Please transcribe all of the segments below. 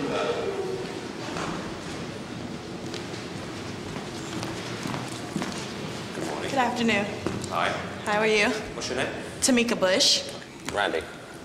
Good morning. Good afternoon. Hi. How are you? What's your name? Tamika Bush. Randy.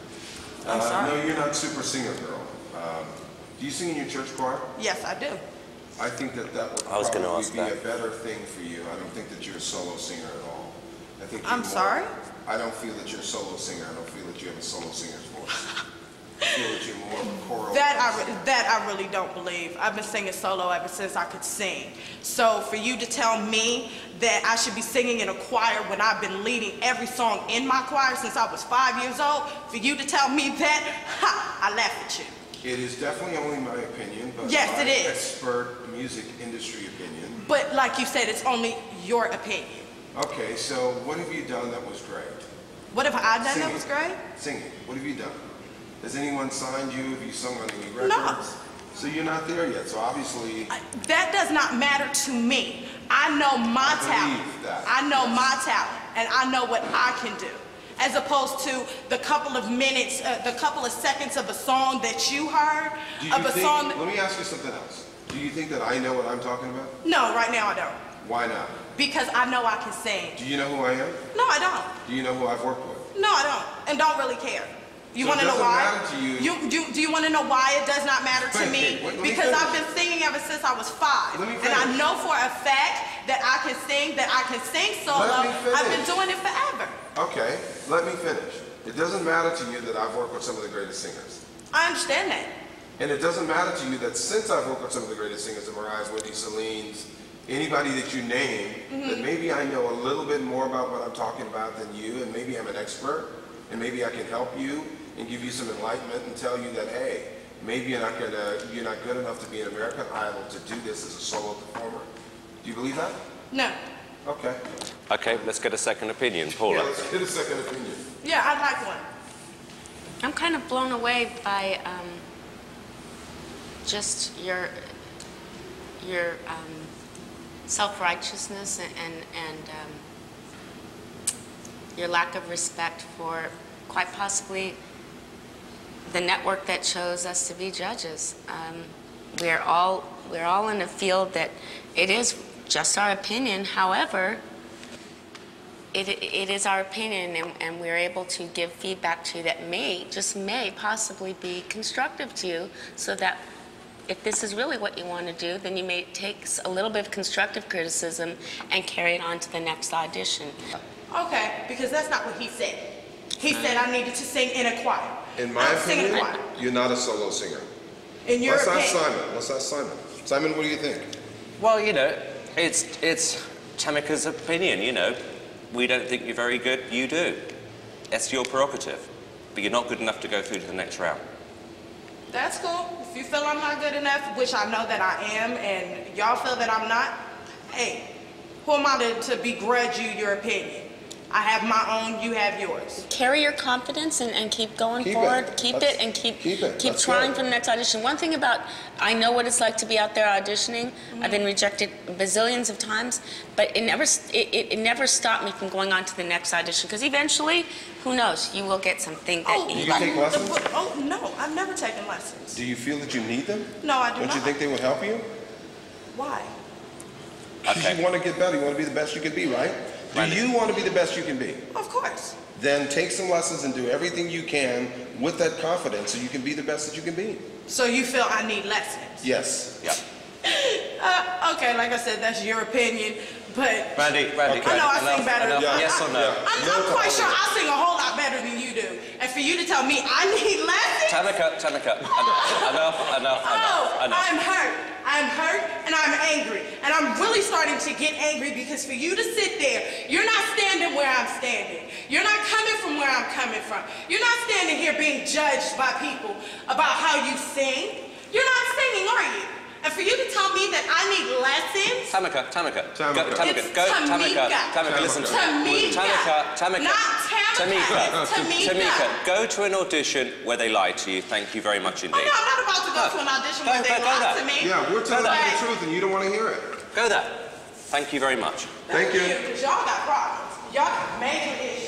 I'm sorry. No, you're not super singer girl. Do you sing in your church choir? Yes, I do. I think that would probably be a better thing for you. I don't think that you're a solo singer at all. I think I'm sorry? I don't feel that you're a solo singer. I don't feel that you have a solo singer's voice. I feel that you're more of a choral. That I really don't believe. I've been singing solo ever since I could sing. So for you to tell me that I should be singing in a choir when I've been leading every song in my choir since I was 5 years old, for you to tell me that, I laugh at you. It is definitely only my opinion, but yes, my it is. expert music industry opinion. But like you said, it's only your opinion. Okay, so what have you done that was great? What have I done that was great? Singing. What have you done? Has anyone signed you? Have you sung on any records? No. So you're not there yet, so obviously... That does not matter to me. I know my talent. I know my talent, and I know what I can do. As opposed to the couple of minutes, the couple of seconds of a song that you heard, song that... Let me ask you something else. Do you think that I know what I'm talking about? No, right now I don't. Why not? Because I know I can sing. Do you know who I am? No, I don't. Do you know who I've worked with? No, I don't, and don't really care. You so want to know why? Matter to you. Do you want to know why it does not matter to me? Because I've been singing ever since I was 5. And I know for a fact that I can sing solo. I've been doing it forever. Okay, let me finish. It doesn't matter to you that I've worked with some of the greatest singers. I understand that. And it doesn't matter to you that since I've worked with some of the greatest singers, the Mariah's, Whitney, Celine's, anybody that you name, that maybe I know a little bit more about what I'm talking about than you, and maybe I'm an expert, and maybe I can help you and give you some enlightenment and tell you that, hey, maybe you're not good enough to be an American Idol to do this as a solo performer. Do you believe that? No. Okay. Okay, let's get a second opinion. Paula. Yeah, let's get a second opinion. Yeah, I'd like one. I'm kind of blown away by just your self-righteousness and your lack of respect for quite possibly the network that chose us to be judges. We're all in a field that it is just our opinion. However, it is our opinion, and we're able to give feedback to you that may possibly be constructive to you, so that if this is really what you want to do, then you may take a little bit of constructive criticism and carry it on to the next audition. Okay, because that's not what he said. He said I needed to sing in a choir. In my opinion, you're not a solo singer. In your opinion. Let's ask Simon. Simon, what do you think? Well, you know, it's Tamika's opinion, you know. We don't think you're very good, you do. That's your prerogative. But you're not good enough to go through to the next round. That's cool. If you feel I'm not good enough, which I know that I am, and y'all feel that I'm not, hey, who am I to begrudge you your opinion? I have my own, you have yours. Carry your confidence and keep going forward. Keep trying for the next audition. One thing about, I know what it's like to be out there auditioning. I've been rejected bazillions of times, but it never stopped me from going on to the next audition, because eventually, who knows, you will get something that you like. Do you take lessons? Oh, no, I've never taken lessons. Do you feel that you need them? No, I do not. Don't you think they would help you? Why? Because you want to get better. You want to be the best you can be, right? Do you want to be the best you can be? Of course. Then take some lessons and do everything you can with that confidence so you can be the best that you can be. So you feel I need lessons? Yes. Yeah. Okay, like I said, that's your opinion, but... Randy. I know I sing better. Yes or no? I'm quite sure I sing a whole lot better than you do. And for you to tell me I need lessons? Tamika, enough. I'm hurt and I'm angry. And I'm really starting to get angry because for you to sit there, you're not standing where I'm standing. You're not coming from where I'm coming from. You're not standing here being judged by people about how you sing. You're not singing, are you? And for you to tell me that I need lessons... Tamika, listen to me. Tamika, go to an audition where they lie to you. Thank you very much indeed. Oh, no, I'm not about to go to an audition where they lie to me. Yeah, we're telling you the truth and you don't want to hear it. Go there. Thank you very much. Thank you. Because y'all got problems. Y'all got major issues.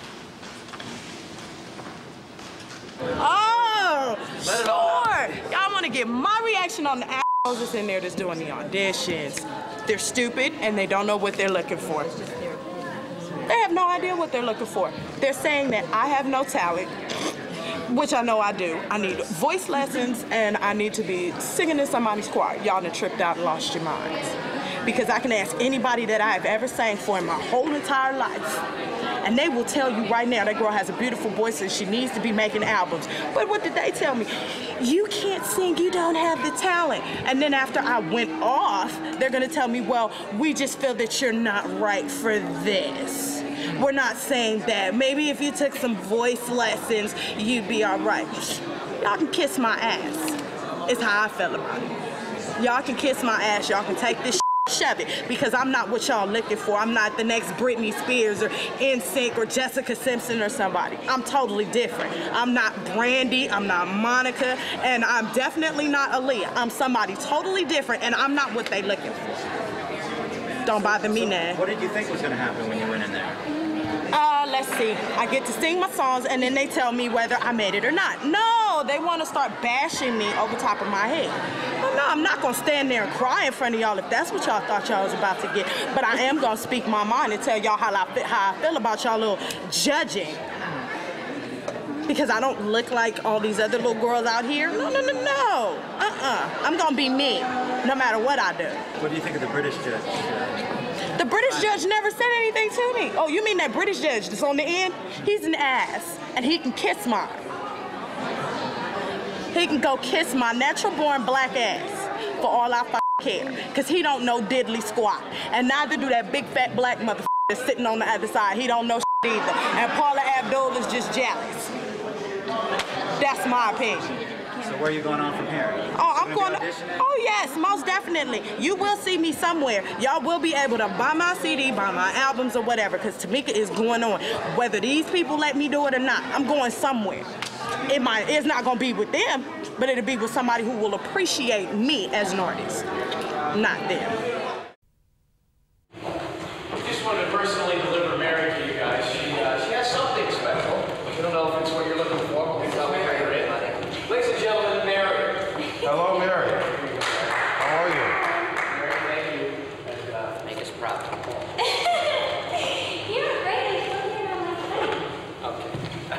Oh, sure. Y'all want to get my reaction on the assholes that's in there that's doing the auditions. They're stupid and they don't know what they're looking for. They have no idea what they're looking for. They're saying that I have no talent, which I know I do. I need voice lessons and I need to be singing in somebody's choir. Y'all done tripped out and lost your minds. Because I can ask anybody that I've ever sang for in my whole entire life, and they will tell you right now that girl has a beautiful voice and she needs to be making albums. But what did they tell me? You can't sing, you don't have the talent. And then after I went off, they're gonna tell me, well, we just feel that you're not right for this. We're not saying that. Maybe if you took some voice lessons, you'd be all right. Y'all can kiss my ass. It's how I feel about it. Y'all can kiss my ass, y'all can take this shove it, because I'm not what y'all looking for. I'm not the next Britney Spears or NSYNC or Jessica Simpson or somebody. I'm totally different. I'm not Brandy, I'm not Monica, and I'm definitely not Aaliyah. I'm somebody totally different, and I'm not what they looking for. Don't bother me now. What did you think was going to happen when you went in there? Let's see. I get to sing my songs, and then they tell me whether I made it or not. No, they want to start bashing me over top of my head. Well, no, I'm not going to stand there and cry in front of y'all if that's what y'all thought y'all was about to get. But I am going to speak my mind and tell y'all how I feel about y'all little judging. Because I don't look like all these other little girls out here. No. I'm going to be me, no matter what I do. What do you think of the British judge? The British judge never said anything to me. Oh, you mean that British judge that's on the end? He's an ass, and he can kiss mine. He can go kiss my natural-born black ass for all I care, because he don't know diddly squat. And neither do that big, fat black motherfucker that's sitting on the other side. He don't know either. And Paula Abdul is just jealous. That's my opinion. So where are you going on from here? Oh, I'm going to, oh yes, most definitely. You will see me somewhere. Y'all will be able to buy my CD, buy my albums or whatever, because Tamika is going on. Whether these people let me do it or not, I'm going somewhere. It's not going to be with them, but it'll be with somebody who will appreciate me as an artist, not them. I just wanted to personally deliver Mary to you guys. She has something special. We don't know if it's what you're looking for, but we thought we'd bring her in. Ladies and gentlemen, Mary. Hello, Mary. How are you? Mary, thank you. And Make us proud. You're great. I told you on my phone. okay.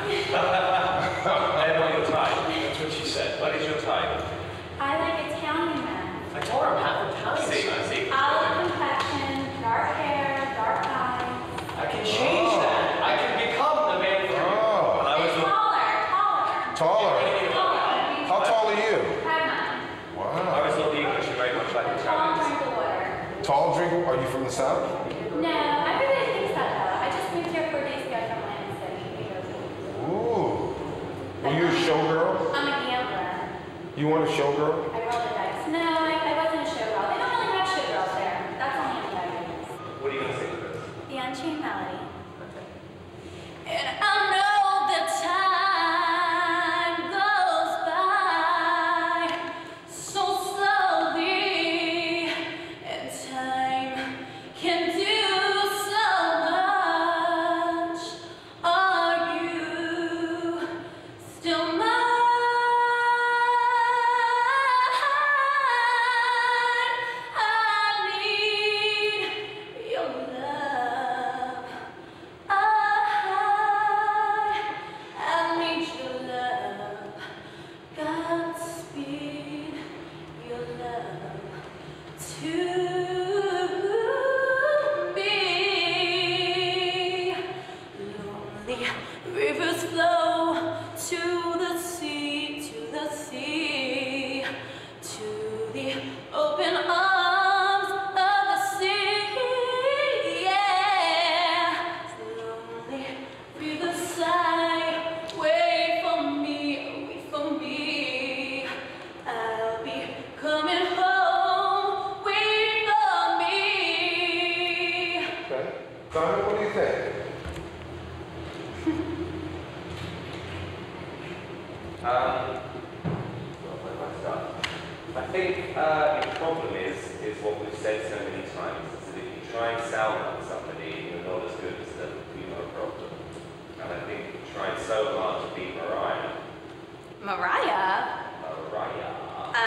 And what your type? That's what she said. What is your type? I like Italian men. I told her I'm half Italian. I see. Olive complexion, dark hair, dark eyes. I can change that. I can become the man for you. Oh, And taller. taller. How tall are you? 5'9". I Wow. always thought the English were very much like Tall, Italians. drink of water. Tall drinker? Are you from the South? No, everybody thinks that though. I just moved here 4 days ago from Atlantic City. Ooh. Were you a showgirl? I'm a gambler. You want a showgirl? I roll the dice. No, I wasn't a showgirl. They don't really have showgirls there. That's only in the Americans. What are you going to sing with us? The Unchained Melody. And I know that time goes by so slowly, and time can do so much. Are you still mine? I need your love. I need your love. Godspeed, your love to me. Lonely rivers flow to the sea, to the sea, to the open arms of the sea. Yeah, lonely rivers sigh, wait for me, wait for me. I'll be coming home, wait for me. Okay. Simon, what do you think? I think the problem is what we've said so many times, is that if you try and sound like somebody, you're not as good as them, you have a problem. And I think you tried so hard to beat Mariah. Mariah? Mariah. Oh,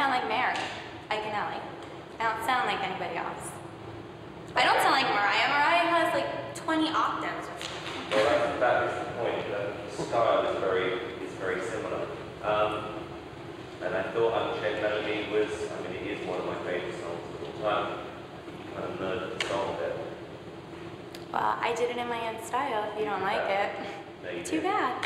sound like Mary Iaconelli. I don't sound like anybody else. I don't sound like Mariah. Mariah has like 20 octaves or something. Well, that is the point. The style is very similar. And I thought Unchained Melody was, I mean, it is one of my favourite songs of all time. You kind of murdered the song a bit. Well, I did it in my own style. If you don't like it, No, you too didn't. bad.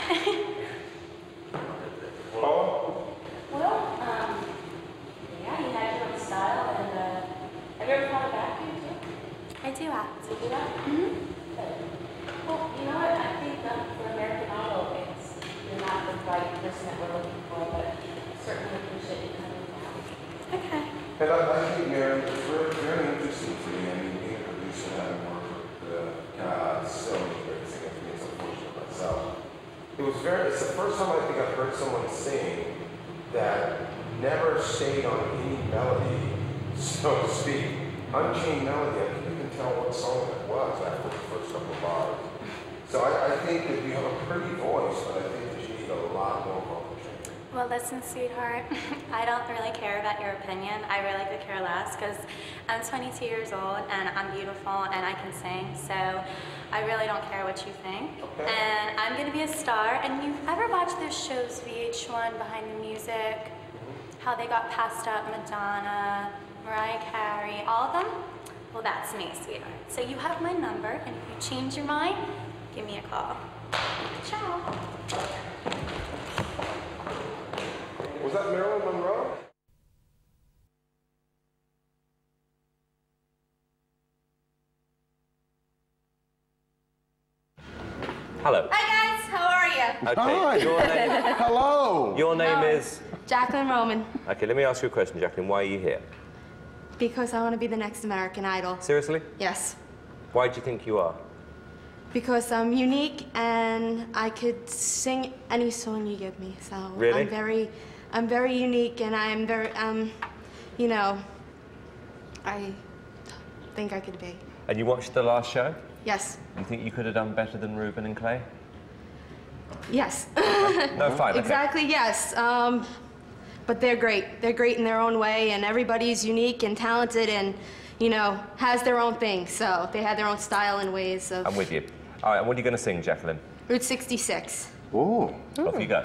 Oh, Well, yeah, you had your own style, and have you ever thought of acting too? I do act. You do that? Mm-hmm. Well, you know what? I think for American Idol, you're not the right person that we're looking for, but certainly appreciate you coming down. Okay. and I think, Mary, it's very, very interesting for me. I mean, being a producer, having worked with so many great singers, being so fortunate myself. It's the first time I think I've heard someone sing that never stayed on any melody, so to speak. Unchained Melody, I couldn't even tell what song it was after the first couple of bars. So I think that you have a pretty voice, but I think that you need a lot more vocal training. Well, listen, sweetheart, I don't really care about your opinion. I really could care less because I'm 22 years old and I'm beautiful and I can sing, so I really don't care what you think. Okay. And I'm going to be a star. And you've ever watched those shows, VH1, Behind the Music? How they got passed up, Madonna, Mariah Carey, all of them? Well, that's me, sweetheart. So you have my number, and if you change your mind, give me a call. Ciao. Was that Marilyn Monroe? Hello. Hi, guys. How are you? Okay. Hi. Your name, Hello. your name is... Jacqueline Roman, Okay, let me ask you a question, Jacqueline. Why are you here? because I want to be the next American Idol. Seriously? Yes. Why do you think you are? Because I'm unique and I could sing any song you give me. So Really? I'm very unique and I'm very, you know, I think I could be. And you watched the last show? Yes. You think you could have done better than Ruben and Clay? Yes. No, fine. Okay. Exactly, yes. But they're great. They're great in their own way, and everybody's unique and talented and, you know, has their own thing. So they have their own style and ways of... I'm with you. All right, and what are you going to sing, Jacqueline? Route 66. Oh. Off you go.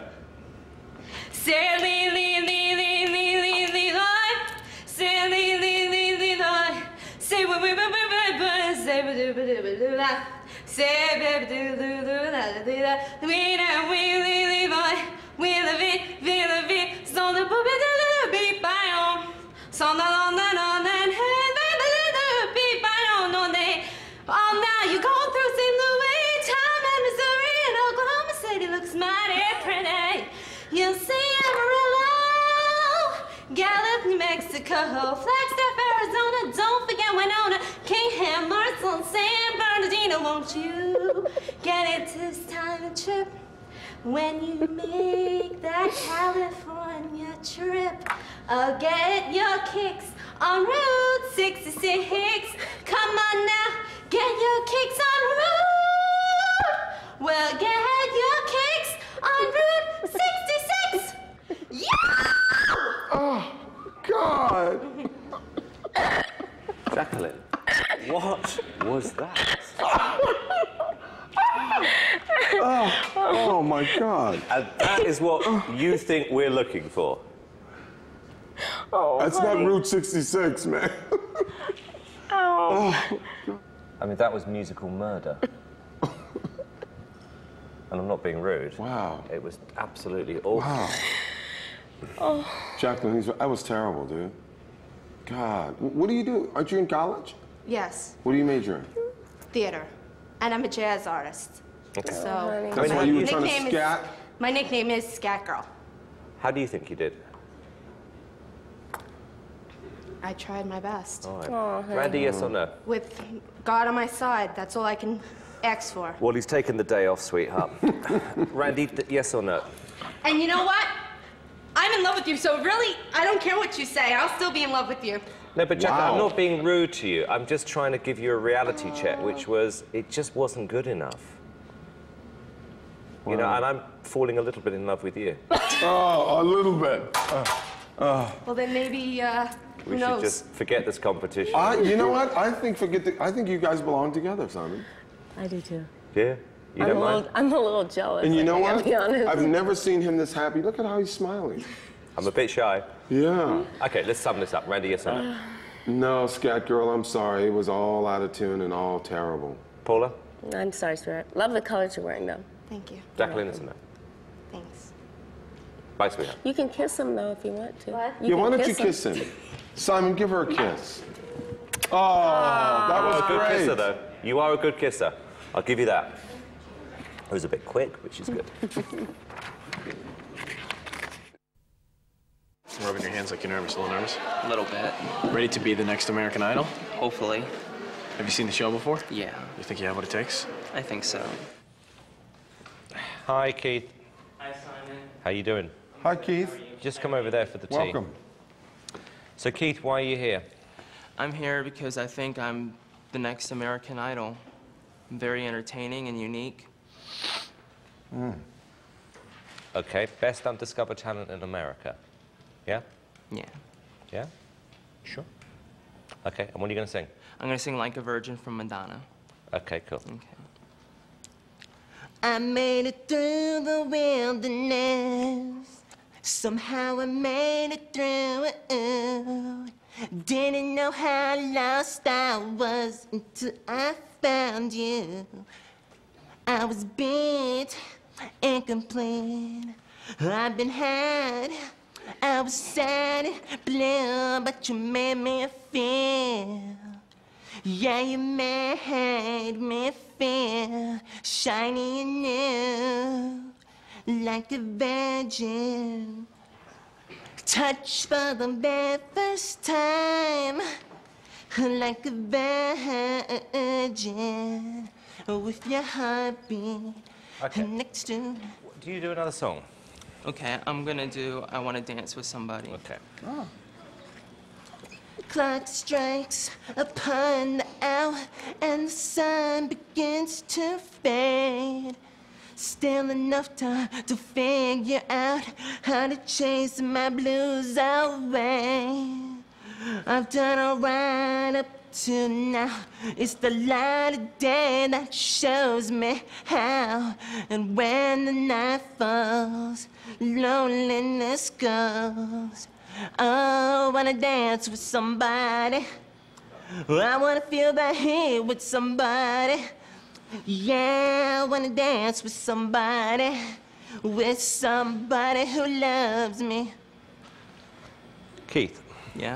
Say, lee, lee, lee, lee, lee, lee, lee, lie. Say, lee, lee, lee, lee, lie. Say, wee, wee, wee, wee, wee, wee, say, wee, doo, wee, doo, doo, la. Say, baby, doo, doo, doo, la, la, dee, la. Wee, da, wee, lee, lee, lie. Wee, la, vee, vee, la, vee. Sans the boo, bee, doo, doo, bee, bye, on. Sans the, on, the, on, and, hey, bee, bee, doo, bee, bye, on, on, they. Oh, now you go through St. Louis, time and Missouri, and Oklahoma City looks mighty pretty. You'll see Amarillo, Gallup, New Mexico, Flagstaff, Arizona, don't forget Winona, Kingham, Marshall, San Bernardino. Won't you get it this time of trip? When you make that California trip, I'll get your kicks on Route 66. Come on now, get your kicks on Route. Well, get your kicks on Route 66. Yeah! Oh, God. Jacqueline, what was that? Oh, my God. And that is what you think we're looking for. That's not Route 66, man. I mean, that was musical murder. And I'm not being rude. Wow. It was absolutely awful. Wow. Jacqueline, that was terrible, dude. God. What do you do? Aren't you in college? Yes, What do you major in? theater. And I'm a jazz artist. Okay. So That's why you were trying to nickname is- scat? my nickname is Scat Girl. How do you think you did? I tried my best. All right. Randy, yes or no? With God on my side, that's all I can ask for. Well, he's taken the day off, sweetheart. Randy, yes or no? And you know what? I'm in love with you, so really, I don't care what you say. I'll still be in love with you. No, but Jacqueline, I'm Wow. not being rude to you. I'm just trying to give you a reality check, which was, it just wasn't good enough. You know, and I'm falling a little bit in love with you. Oh, a little bit. Well, then maybe, who We knows? should just forget this competition. You know what? I think you guys belong together, Simon. I do too. Yeah? You don't mind? I'm a little jealous. And you know what? Be honest. I've never seen him this happy. Look at how he's smiling. I'm a bit shy. Yeah. Okay, let's sum this up. Randy, yes or no? No, Scat Girl, I'm sorry. It was all out of tune and all terrible. Paula? I'm sorry, sweetheart. Love the colors you're wearing, though. Thank you. Jacqueline, yes or no? Thanks. Bye, sweetheart. You can kiss him, though, if you want to. What? Yeah, why don't you kiss him? Simon, give her a kiss. Oh, that was You're a good great. kisser, though. You are a good kisser. I'll give you that. It was a bit quick, which is good. Rubbing your hands like you're nervous, a little nervous. A little bit, Ready to be the next American Idol? hopefully. Have you seen the show before? Yeah, You think you have what it takes? I think so. Hi, Keith. Hi, Simon. How you doing? Hi, Keith. Just come over there for the tea. Welcome. So, Keith, why are you here? I'm here because I think I'm the next American Idol. I'm very entertaining and unique. Okay, best undiscovered talent in America. Yeah? Yeah. Yeah? Sure. Okay, and what are you going to sing? I'm gonna sing Like a Virgin from Madonna. Okay, cool. Okay. I made it through the wilderness. Somehow I made it through it. Didn't know how lost I was until I found you. I was beat, incomplete. I've been had. I was sad, blue, but you made me feel. Yeah, you made me feel shiny and new, like a virgin. Touch for the very first time, like a virgin, with your heartbeat Okay. next to. Do you do another song? Okay, I'm gonna do I Wanna Dance with Somebody. Okay. Clock strikes upon the hour and the sun begins to fade. Still enough time to figure out how to chase my blues away. I've done all right up to now. It's the light of day that shows me how. And when the night falls, loneliness goes. Oh, I wanna dance with somebody. I wanna feel the heat with somebody. Yeah, I wanna dance with somebody who loves me. Keith, Yeah?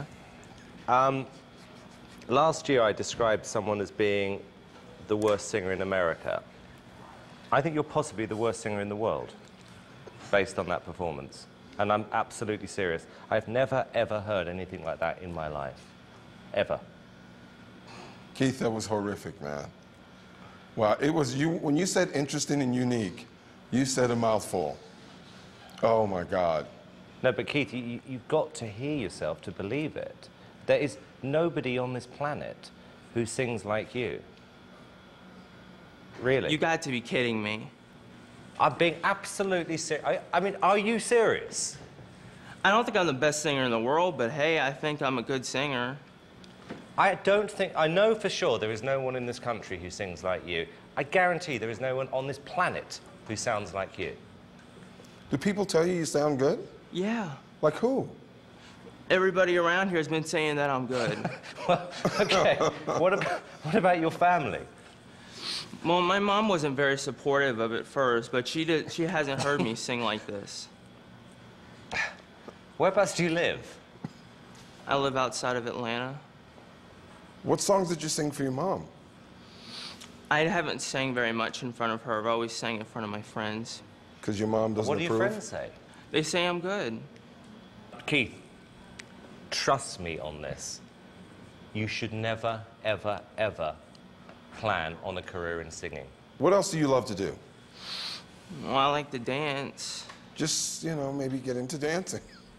last year I described someone as being the worst singer in America. I think you're possibly the worst singer in the world, based on that performance. And I'm absolutely serious. I've never, ever heard anything like that in my life. Ever. Keith, that was horrific, man. Wow, it was you, when you said interesting and unique, you said a mouthful. Oh my God. No, but Keith, you've got to hear yourself to believe it. There is nobody on this planet who sings like you. Really? You got to be kidding me. I'm being absolutely serious. I mean, are you serious? I don't think I'm the best singer in the world, but hey, I think I'm a good singer. I know for sure there is no one in this country who sings like you. I guarantee there is no one on this planet who sounds like you. Do people tell you sound good? Yeah. Like who? Everybody around here has been saying that I'm good. Well, okay. What about your family? Well, my mom wasn't very supportive of it first, but she hasn't heard me sing like this. Whereabouts do you live? I live outside of Atlanta. What songs did you sing for your mom? I haven't sang very much in front of her. I've always sang in front of my friends. Because your mom doesn't What do your approve? friends say? They say I'm good. Keith, trust me on this. You should never, ever, ever plan on a career in singing. What else do you love to do? Well, I like to dance. Just, you know, maybe get into dancing.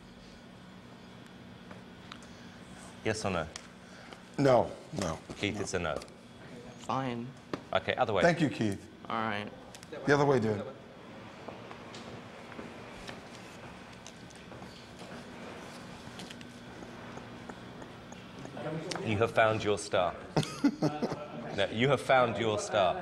Yes or no? No, no. Keith, it's a no. Fine. Okay, other way. Thank you, Keith. All right. The other way, dude. You have found your star. No, you have found your star.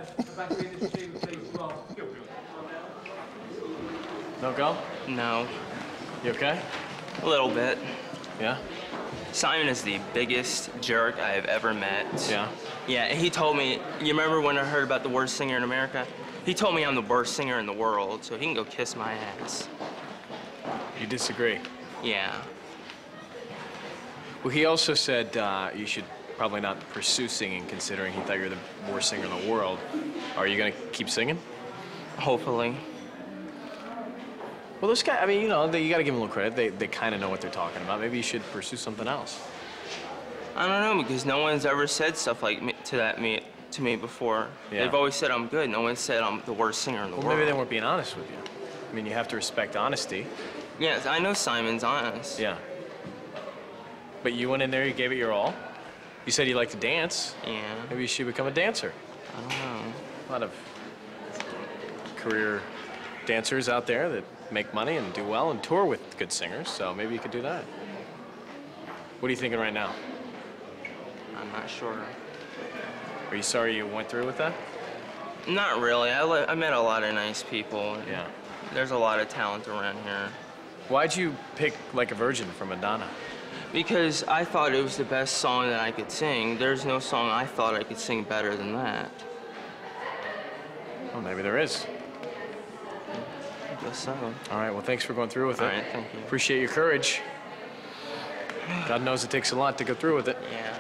No go? No. You okay? A little bit. Yeah? Simon is the biggest jerk I have ever met. Yeah? Yeah, and he told me, you remember when I heard about the worst singer in America? He told me I'm the worst singer in the world, so he can go kiss my ass. You disagree? Yeah. Well, he also said you should probably not pursue singing, considering he thought you were the worst singer in the world. Are you gonna keep singing? Hopefully. Well, this guy, I mean, you know, you gotta give them a little credit. They kind of know what they're talking about. Maybe you should pursue something else. I don't know, because no one's ever said stuff like to me before. Yeah. They've always said I'm good. No one said I'm the worst singer in the world. Maybe they weren't being honest with you. I mean, you have to respect honesty. Yes, I know Simon's honest. Yeah. But you went in there, you gave it your all. You said you like to dance. Yeah. Maybe you should become a dancer. I don't know. A lot of career dancers out there that make money and do well and tour with good singers, so maybe you could do that. What are you thinking right now? I'm not sure. Are you sorry you went through with that? Not really. I met a lot of nice people. Yeah. There's a lot of talent around here. Why'd you pick Like a Virgin from Madonna? Because I thought it was the best song that I could sing. There's no song I thought I could sing better than that. Well, maybe there is. I guess so. All right, well, thanks for going through with it. All right, thank you. Appreciate your courage. God knows it takes a lot to go through with it. Yeah.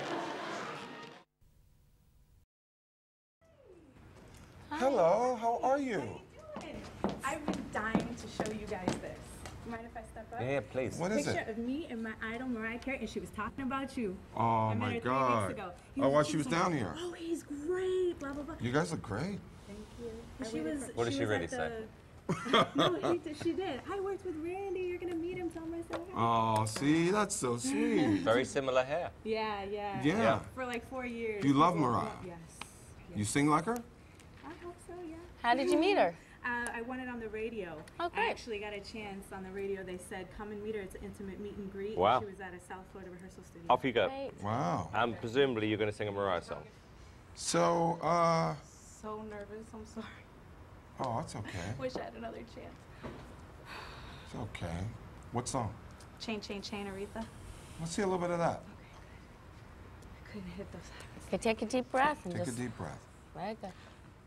Hello, how are you? I've been dying to show you guys this. Mind if I step up? Yeah, please. What is Picture it? of me and my idol Mariah Carey, and she was talking about you. Oh I met my her 3 God. weeks ago. Oh, while she was like, down here. Oh, he's great. Blah blah blah. You guys look great. Thank you. And she was. What did she was really at say? No, she did. I worked with Randy. You're gonna meet him. Tell him I said hi. Oh, see, that's so sweet. Very similar hair. Yeah, yeah. Yeah. For like 4 years. You love Well, Mariah? Yes. You sing like her? I hope so. Yeah. How did you meet her? I won it on the radio. Oh, I great. actually got a chance on the radio. They said, come and meet her. It's an intimate meet and greet. Wow. And she was at a South Florida rehearsal studio. Off you go. Great. Wow. And presumably you're going to sing a Mariah song. So, So nervous. I'm sorry. oh, it's okay. Wish I had another chance. It's okay. What song? Chain, chain, chain, Aretha. Let's see a little bit of that. I couldn't hit those. Okay, take a deep breath and Take a just deep breath. very good.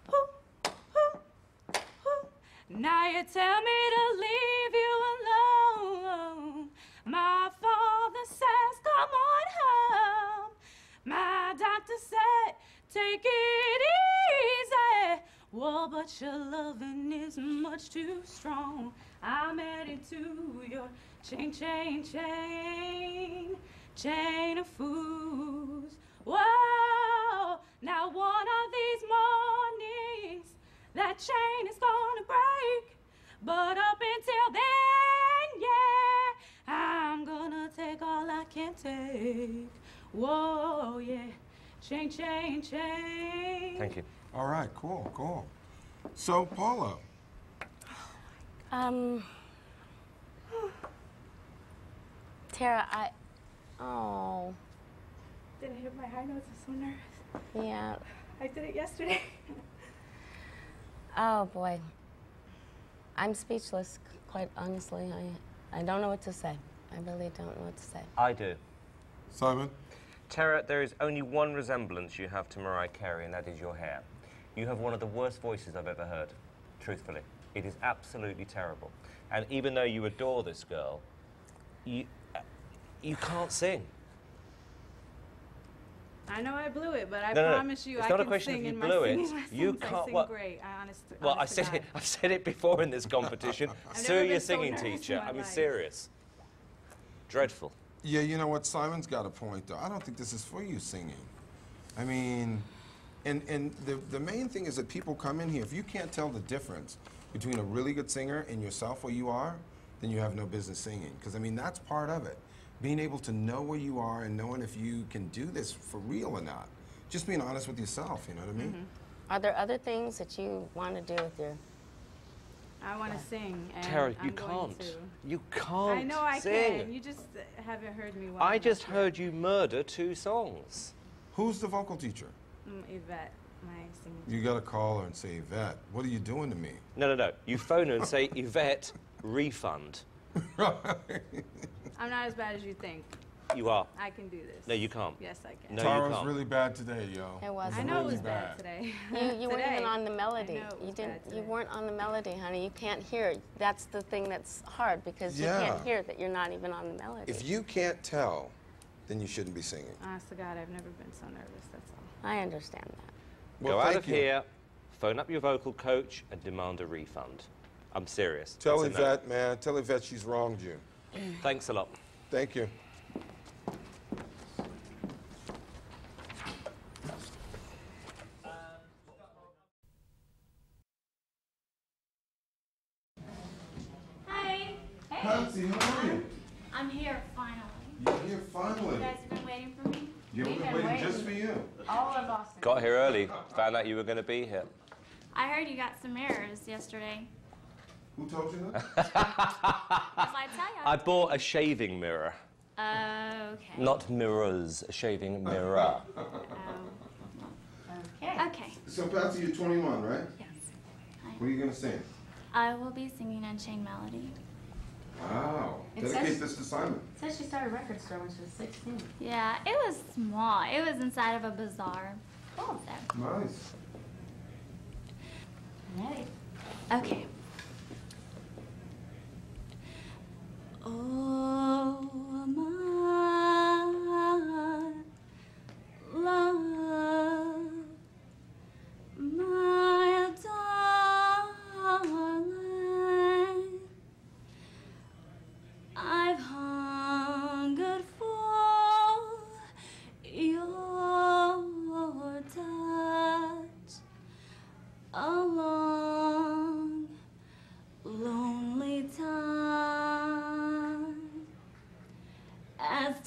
Now you tell me to leave you alone. My father says, come on home. My doctor said, take it easy. Well, but your loving is much too strong. I'm headed to your chain, chain, chain, chain of fools. Whoa, now one of these mornings, that chain is gonna break. But up until then, yeah, I'm gonna take all I can take. Whoa, yeah, chain, chain, chain. Thank you. All right, cool, cool. So, Paula, Tara, oh, Did I hit my high notes? I'm so nervous. yeah. I did it yesterday. Oh, boy. I'm speechless, quite honestly. I don't know what to say. I really don't know what to say. I do. Simon, Tara, there is only one resemblance you have to Mariah Carey, and that is your hair. You have one of the worst voices I've ever heard, truthfully. It is absolutely terrible. And even though you adore this girl, you can't sing. I know I blew it, but I No, promise you it's I not a can question sing if you in my blew singing it. lessons. You I can't. sing Well, great. Honest well, to God. I've said it before in this competition. I've Sue never your been so singing nervous in teacher. my I mean, life. serious. Dreadful. yeah, you know what? Simon's got a point, though. I don't think this is for you singing. I mean, and the main thing is that people come in here, if you can't tell the difference between a really good singer and yourself where you are, then you have no business singing. Because, I mean, that's part of it. Being able to know where you are and knowing if you can do this for real or not. Just being honest with yourself, you know what I mean? Are there other things that you want to do with your I want to sing, and Tara, I'm you going can't. to. You can't I know I sing. can. You just haven't heard me well. I just heard you murder 2 songs. Who's the vocal teacher? Yvette, my singing. You gotta call her and say, Yvette, what are you doing to me? No. You phone her and say, Yvette, refund. I'm not as bad as you think. You are. I can do this. No, you can't. Yes, I can. No, Tara you was can't. really bad today, yo. It was. I know it was really bad today. You weren't even on the melody. I know it was You didn't. bad today. You weren't on the melody, honey. You can't hear it. That's the thing that's hard because you Yeah. can't hear that you're not even on the melody. If you can't tell, then you shouldn't be singing. Honest to God, I've never been so nervous. That's all. I understand that. Well, Go out thank of you. here, phone up your vocal coach, and demand a refund. I'm serious. Tell That's a no. Yvette, man. Tell Yvette she's wronged you. Thanks a lot. Thank you. Hi. Patsy, how are you? I'm here finally. You're here You finally. guys have been waiting for me? Yeah, we've been waiting just for you. All of Boston. Got here early. Found out you were going to be here. I heard you got some mirrors yesterday. Who told you that? If I tell you. I bought a shaving mirror. Okay. Not mirrors, a shaving mirror. Okay. Okay. So, Patsy, you're 21, right? Yes. What are you going to sing? I will be singing Unchained Melody. Wow. It Dedicate says- this to Simon. It says she started a record store when she was 16. Yeah, it was small. It was inside of a bazaar. Oh, So. Nice. ready. Okay. Oh, my love, my darling, I've hungered for your touch. A long, lonely time. As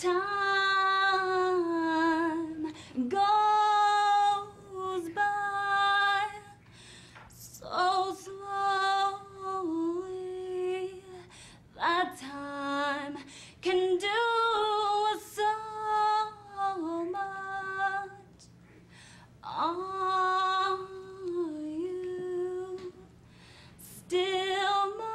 time goes by so slowly, that time can do so much. Are you still mine?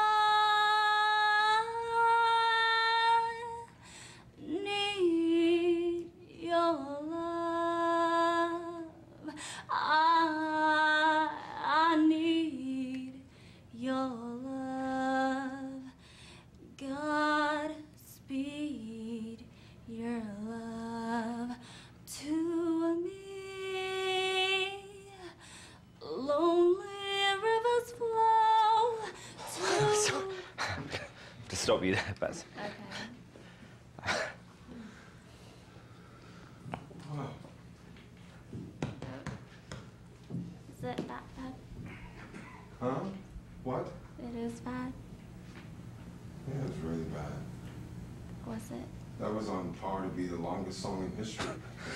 Need your love. I need your love. God speed your love to me. Lonely rivers flow to. To stop you there, Baz. Okay. Is it that bad? Huh? What? It is bad. Yeah, it's really bad. Was it? That was on par to be the longest song in history.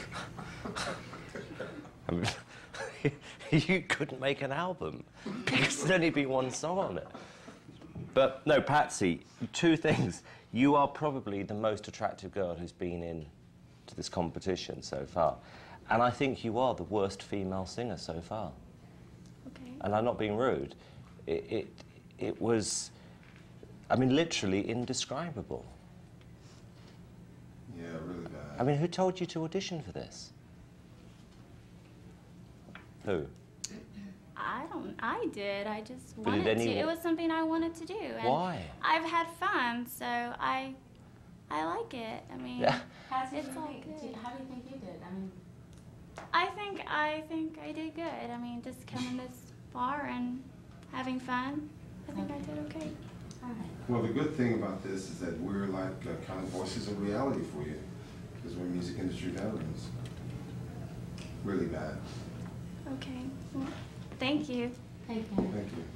I mean, you couldn't make an album because there'd only be one song on it. But no, Patsy, 2 things. You are probably the most attractive girl who's been in to this competition so far. And I think you are the worst female singer so far. Okay. And I'm not being rude. It was, I mean, literally indescribable. Yeah, really bad. I mean, who told you to audition for this? Who? I did. I just But wanted did to. anyone- It was something I wanted to do. And Why? I've had fun, so I like it. I mean, Yeah. it's all good. How do you think you did? I mean, I think I did good. I mean, just coming this far and having fun. I think I did okay. all right. Well, the good thing about this is that we're like kind of voices of reality for you, because we're music industry veterans. Really bad. Okay. Well, thank you. Thank you. Thank you.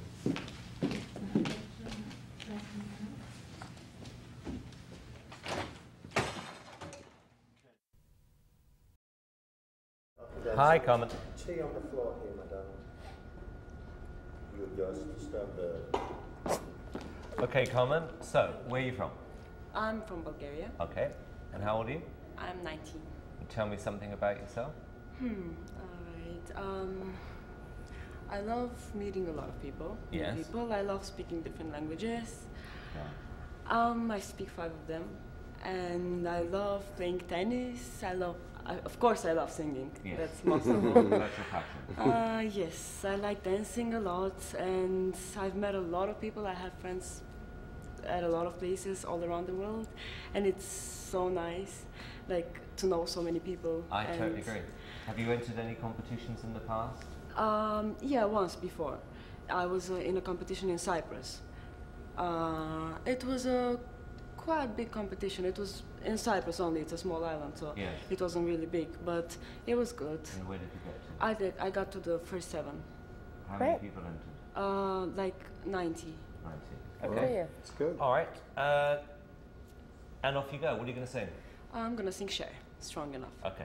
Hi, Carmen. Tea on the floor here, madame. You guys to stand there. Okay, Carmen, so where are you from? I'm from Bulgaria. Okay, and how old are you? I'm 19. Tell me something about yourself. Alright. I love meeting a lot of people. Yes. I love speaking different languages. Yeah. I speak 5 of them. And I love playing tennis. Of course I love singing. Yes. That's most of all. That's your passion. Yes, I like dancing a lot, and I've met a lot of people. I have friends at a lot of places all around the world, and it's so nice, like, to know so many people. I totally agree. Have you entered any competitions in the past? Yeah, once before. I was in a competition in Cyprus. It was a quite big competition. It was in Cyprus only. It's a small island, so yes. It wasn't really big, but it was good. And where did you get to? I got to the first 7. How many people entered? Like 90. 90. Okay. It's good. All right. And off you go. What are you going to sing? I'm gonna sing Cher, Strong Enough. Okay.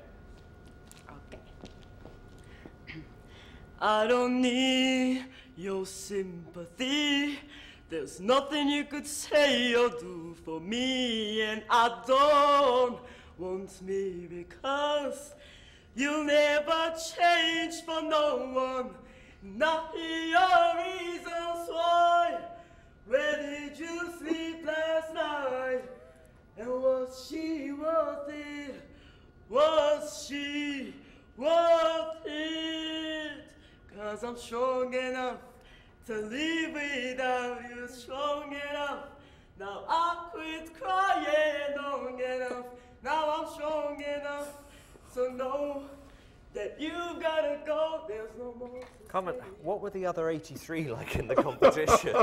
Okay. I don't need your sympathy. There's nothing you could say or do for me, and I don't want me because you'll never change for no one. Not your reasons why. Where did you sleep last night? And was she worth it? Was she worth it? 'Cause I'm strong enough to live without you, strong enough. Now I quit crying long enough. Now I'm strong enough to know that you gotta go. There's no more. Comment, what were the other 83 like in the competition?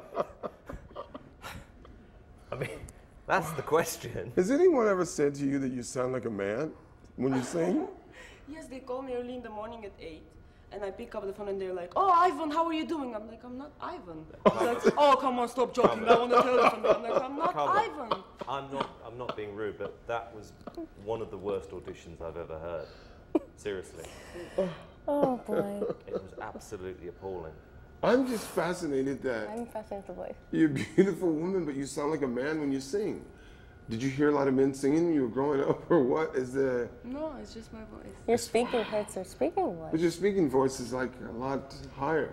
I mean, that's the question. Has anyone ever said to you that you sound like a man when you sing? Yes, they call me early in the morning at 8. And I pick up the phone and they're like, "Oh, Ivan, how are you doing?" I'm like, "I'm not Ivan." Like, "Oh, come on, stop joking. I want to tell you something." I'm like, "I'm not Ivan." I'm not being rude, but that was one of the worst auditions I've ever heard. Seriously. Oh boy. It was absolutely appalling. I'm just fascinated that I'm fascinated with the voice. you're a beautiful woman, but you sound like a man when you sing. Did you hear a lot of men singing when you were growing up, or what? Is there? No, it's just my voice. Your speaking hurts your speaking voice. But your speaking voice is like a lot higher.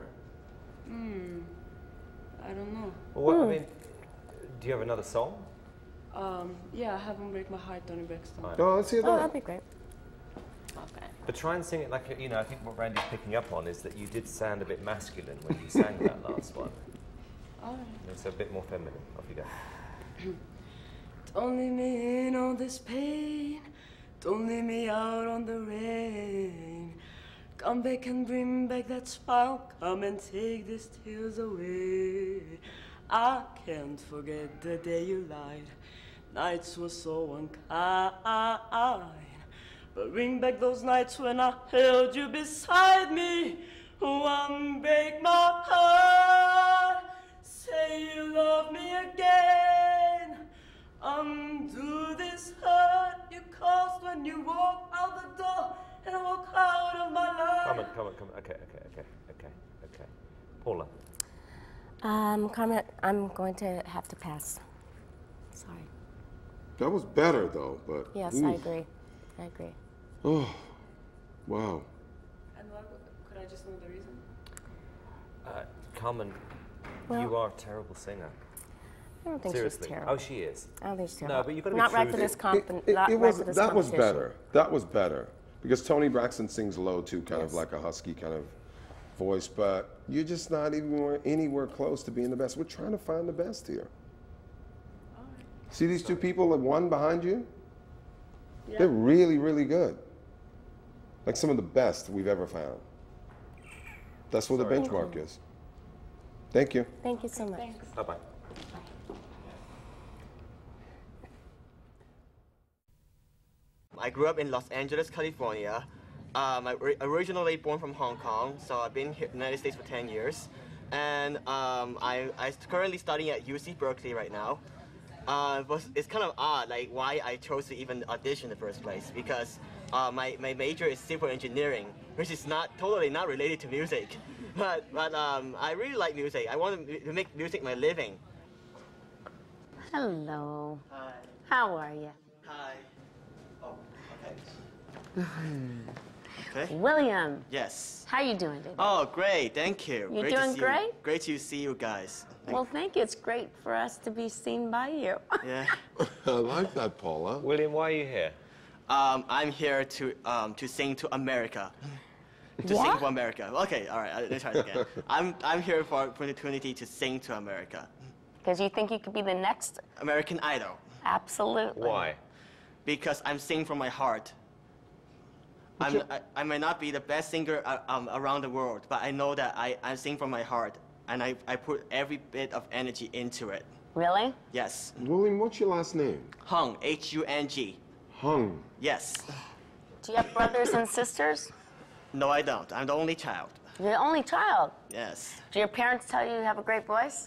I don't know. Well, I mean, do you have another song? Yeah, I have "Won't Break My Heart," Tony Braxton. Oh, let's hear that. Oh, that'd be great. Okay. But try and sing it like, you know, I think what Randy's picking up on is that you did sound a bit masculine when you sang that last one. All right. It's a bit more feminine. Off you go. Don't leave me in all this pain. Don't leave me out on the rain. Come back and bring back that smile. Come and take these tears away. I can't forget the day you lied. Nights were so unkind. But bring back those nights when I held you beside me. Unbreak my heart. Say you love me again. Undo this hurt you caused when you walk out the door and walk out of my life. Come on. Okay. Paula. Carmen, I'm going to have to pass. Sorry. That was better though, but. Yes, oof. I agree. I agree. Oh, wow. And what, could I just know the reason? Carmen, you are a terrible singer. I don't think Seriously. she's terrible. Oh, she is. I don't think she's terrible. No, but you've got to be not right true for to this it. That was better. That was better. Because Tony Braxton sings low too, kind of like a husky kind of voice, but you're just not even anywhere close to being the best. We're trying to find the best here. See these two people, the one behind you? Yeah. They're really, really good. Like some of the best we've ever found. That's what the benchmark is. Thank you. Thank you so much. Thanks. Bye-bye. I grew up in Los Angeles, California. I'm originally born from Hong Kong, so I've been here in the United States for 10 years. And I'm currently studying at UC Berkeley right now. It's kind of odd, like why I chose to even audition in the first place, because my major is civil engineering, which is totally not related to music. but I really like music. I want to make music my living. Hello. Hi. How are you? Hi. Oh, okay. Okay. William. Yes. How you doing today? Oh, great. Thank you. You great doing to see great? You. Great to see you guys. Well, thank you. It's great for us to be seen by you. Yeah. I like that, Paula. William, why are you here? I'm here to sing to America. To sing for America. Okay, all right. Let's try it again. I'm here for opportunity to sing to America. Because you think you could be the next American Idol. Absolutely. Why? Because I'm singing from my heart. I may not be the best singer around the world, but I know that I sing from my heart, and I put every bit of energy into it. Really? Yes. William, what's your last name? Hung, H-U-N-G. Hung. Yes. Do you have brothers and sisters? No, I don't. I'm the only child. You're the only child? Yes. Do your parents tell you you have a great voice?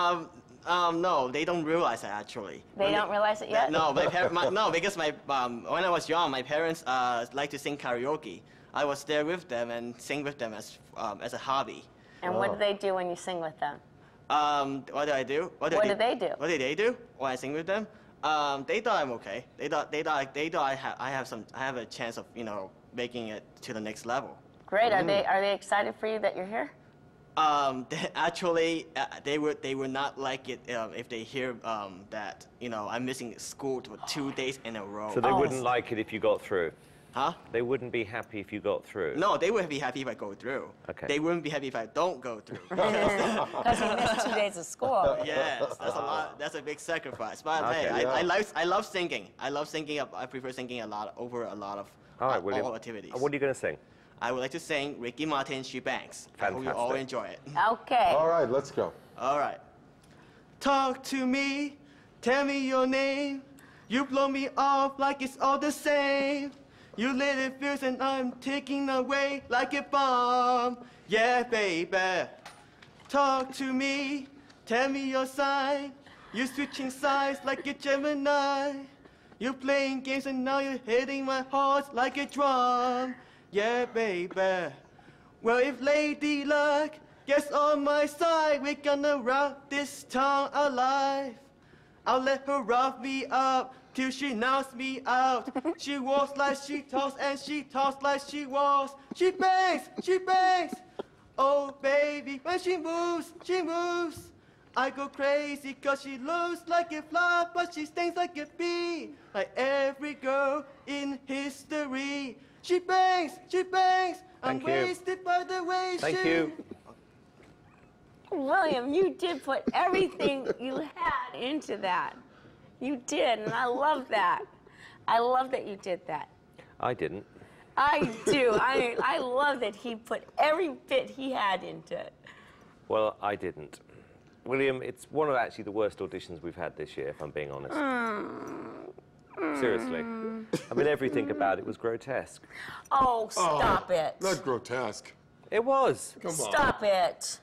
No, they don't realize it actually. They don't realize it yet? No, no, because when I was young, my parents liked to sing karaoke. I was there with them and sing with them as a hobby. And what do they do when you sing with them? What do I do? What do they do? What did they do when I sing with them? They thought I'm okay. They thought I have a chance of making it to the next level. Great. Are they excited for you that you're here? Actually, they would not like it if they hear that I'm missing school for 2 days in a row. So they wouldn't like it if you got through? Huh? They wouldn't be happy if you got through? No, they would be happy if I go through. Okay. They wouldn't be happy if I don't go through. Because you missed 2 days of school. Yes, that's a lot. That's a big sacrifice. But Okay. hey, I love singing. I love singing. I prefer singing over a lot of All right, William. all activities. What are you going to sing? I would like to sing Ricky Martin, She Bangs. I hope you Fantastic. all enjoy it. Okay. All right, let's go. All right. Talk to me, tell me your name. You blow me off like it's all the same. You lit it fierce and I'm taking away like a bomb. Yeah, baby. Talk to me, tell me your sign. You switching sides like a Gemini. You playing games and now you're hitting my heart like a drum. Yeah, baby. Well, if Lady Luck gets on my side, we're gonna rock this town alive. I'll let her rough me up till she knocks me out. She walks like she talks and she talks like she walks. She bangs, she bangs. Oh, baby, when she moves, she moves. I go crazy cause she looks like a fly, but she stings like a bee. Like every girl in history. She bangs, she bangs. I'm Thank you. wasted by the way Thank she... you. William, you did put everything you had into that. You did, and I love that. I love that you did that. I didn't. I do. I love that he put every bit he had into it. Well, I didn't. William, it's one of actually the worst auditions we've had this year, if I'm being honest. Seriously. I mean, everything about it was grotesque. Oh, stop it. Not grotesque. It was. Come on. Stop it.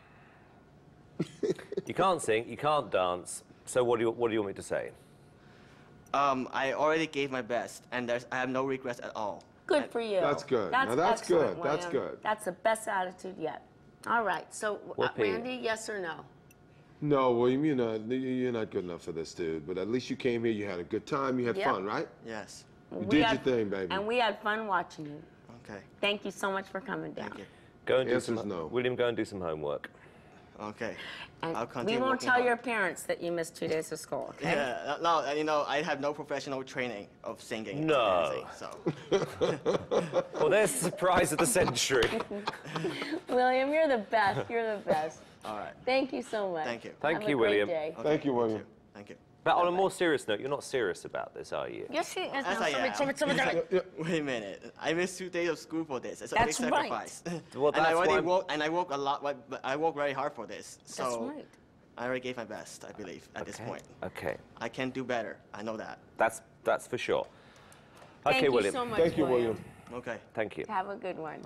You can't sing, you can't dance, so what do you want me to say? I already gave my best, and I have no regrets at all. Good for you. That's good. That's Now that's excellent, good. That's William. good. That's the best attitude yet. All right, so Whoopee. Randy, yes or no? No, William, you're not good enough for this, dude. But at least you came here, you had a good time, you had Yep. fun, right? Yes. You did your thing, baby. And we had fun watching you. Okay. Thank you so much for coming down. Thank you. Go and do Answer's some, no. William, go and do some homework. Okay. And I'll we continue won't working tell hard. your parents that you missed 2 days of school, okay? Yeah, no, I have no professional training of singing. No. and dancing, so. Well, there's the surprise of the century. William, you're the best. You're the best. All right. Thank you so much. Thank you. Thank Have you, a great William. day. Thank you, William. Thank you. But on a more serious note, you're not serious about this, are you? Yes, he is. Yes, No, I am. somebody. Wait a minute. I missed 2 days of school for this. It's a That's big right. sacrifice. Well, and I that's already why- I work a lot. I work very hard for this. So That's right. I already gave my best, I believe, at this point. Okay. I can do better. I know that. That's for sure. Thank Okay, you William. so much, Thank you, William. Okay. Thank you. Have a good one.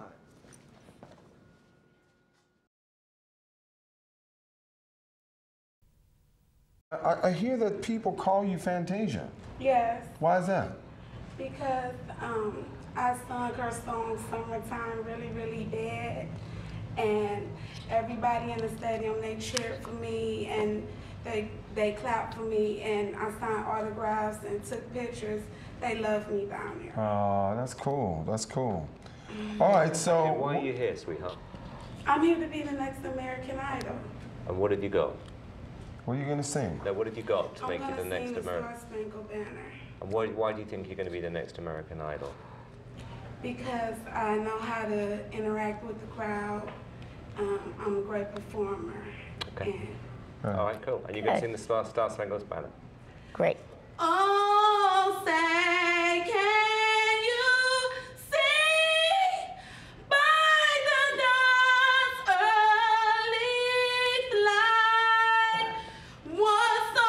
I hear that people call you Fantasia. Yes, Why is that? because I sung her song Summertime really, really bad. and everybody in the stadium, they cheered for me, and they clapped for me, and I signed autographs and took pictures. They love me down there. Oh, that's cool. That's cool. All right, so Okay, why are you here, sweetheart? I'm here to be the next American Idol. And what have you got? What are you gonna sing? No, what have you got to make you the next I'm gonna sing the American? Star Spangled Banner. And why do you think you're going to be the next American Idol? Because I know how to interact with the crowd. I'm a great performer. Okay. All right, cool. And you're going to sing the Star Spangled Banner? Great. Oh, say, can you see by the dawn's early light what so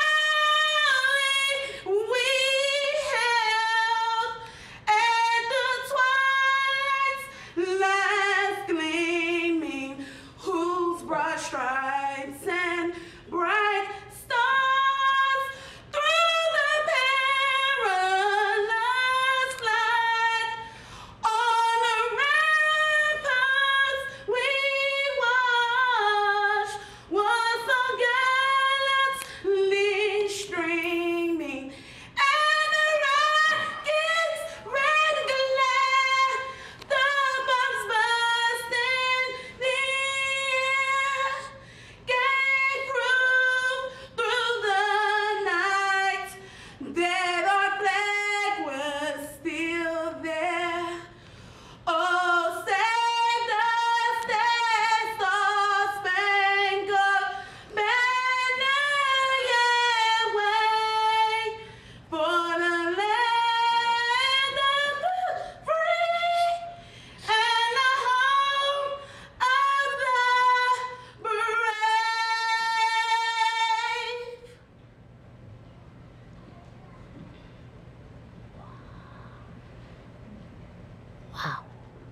proudly we held at the twilight's last gleaming, whose broad stripes and bright stars through the perilous light on the ramparts we watched was so gallantly streaming, and the rocket's red glare, the bombs burst in the air, gave proof through the night that our flag was still there. Oh, save the Star-Spangled Banner, yeah, wait for the land of the free and the home of the brave. Wow.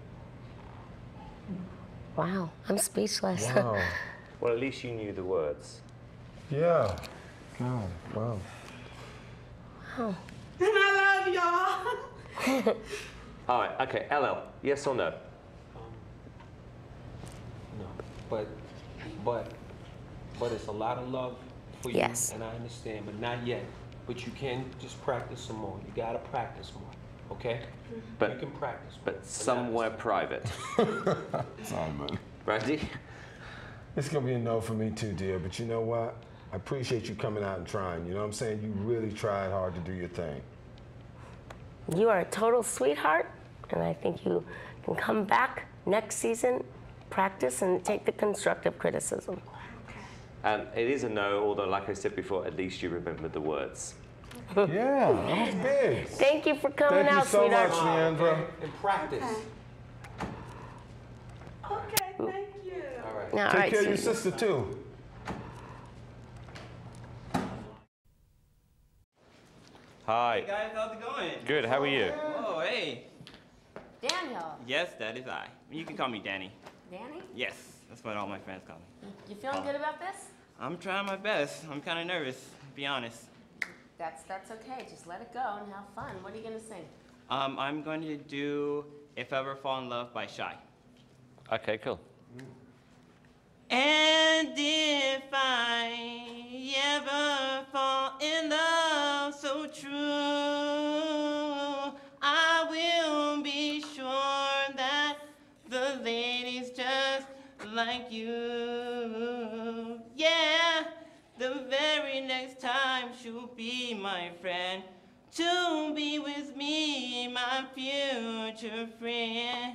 Wow, I'm speechless. Wow. Well, at least you knew the words. Yeah. God, wow. Wow. And I love y'all. All right, okay, LL, yes or no? No, but it's a lot of love for Yes. you, and I understand, but not yet. But you can just practice some more. You gotta practice more, okay? But, you can practice more. but somewhere private. Sorry, man. Randy? It's gonna be a no for me too, dear. But you know what? I appreciate you coming out and trying. You know what I'm saying? You really tried hard to do your thing. You are a total sweetheart, and I think you can come back next season, practice, and take the constructive criticism. And it is a no, although like I said before, at least you remembered the words. Yeah, that was big. Thank you for coming Thank out, you so sweetheart. much, Leandra. And practice. Okay, thank you. All right. Now, all Take right, care of your Susan. sister too. Hi. Hey guys, how's it going? Good, how are you? Oh, hey. Daniel. Yes, that is I. You can call me Danny. Danny, Yes, that's what all my friends call me. you feeling good about this? I'm trying my best. I'm kind of nervous, to be honest. That's okay. Just let it go and have fun. What are you gonna sing? I'm going to do If Ever Fall in Love by Shy. Okay, cool. And if I ever fall in love so true, I will be sure that the lady's just like you. Yeah, the very next time she'll be my friend, to be with me, my future friend.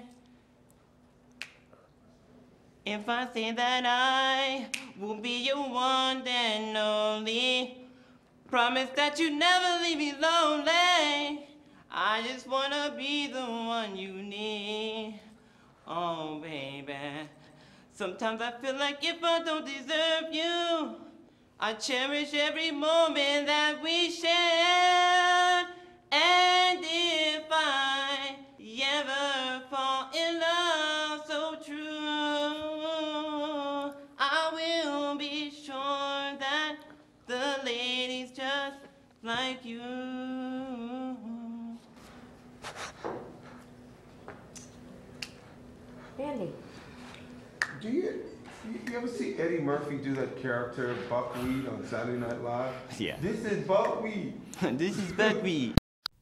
If I say that I will be your one and only, promise that you never leave me lonely. I just wanna be the one you need. Oh, baby. Sometimes I feel like if I don't deserve you, I cherish every moment that we share. And if I ever fall in love so true, I will be sure that the lady's just like you. Randy. you ever see Eddie Murphy do that character Buckwheat on Saturday Night Live? Yeah. This is Buckwheat. This is Buckwheat.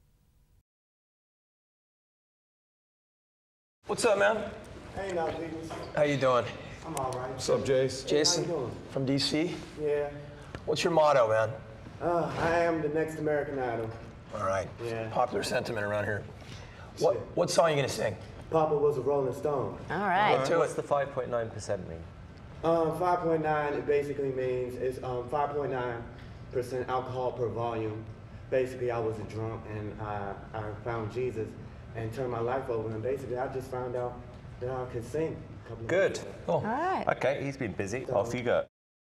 What's up, man? Hey, now, peoples. How you doing? I'm all right. What's up, Jace? Jason, Hey, how you doing? from DC. Yeah. What's your motto, man? I am the next American Idol. All right. Yeah. Popular sentiment around here. What song are you gonna sing? Papa was a Rolling Stone. All right. What's the 5.9% mean? 5.9, it basically means it's 5.9% alcohol per volume. Basically, I was a drunk and I found Jesus and turned my life over. And basically, I just found out that I could sing. Good. All right. Okay, he's been busy. Off you go.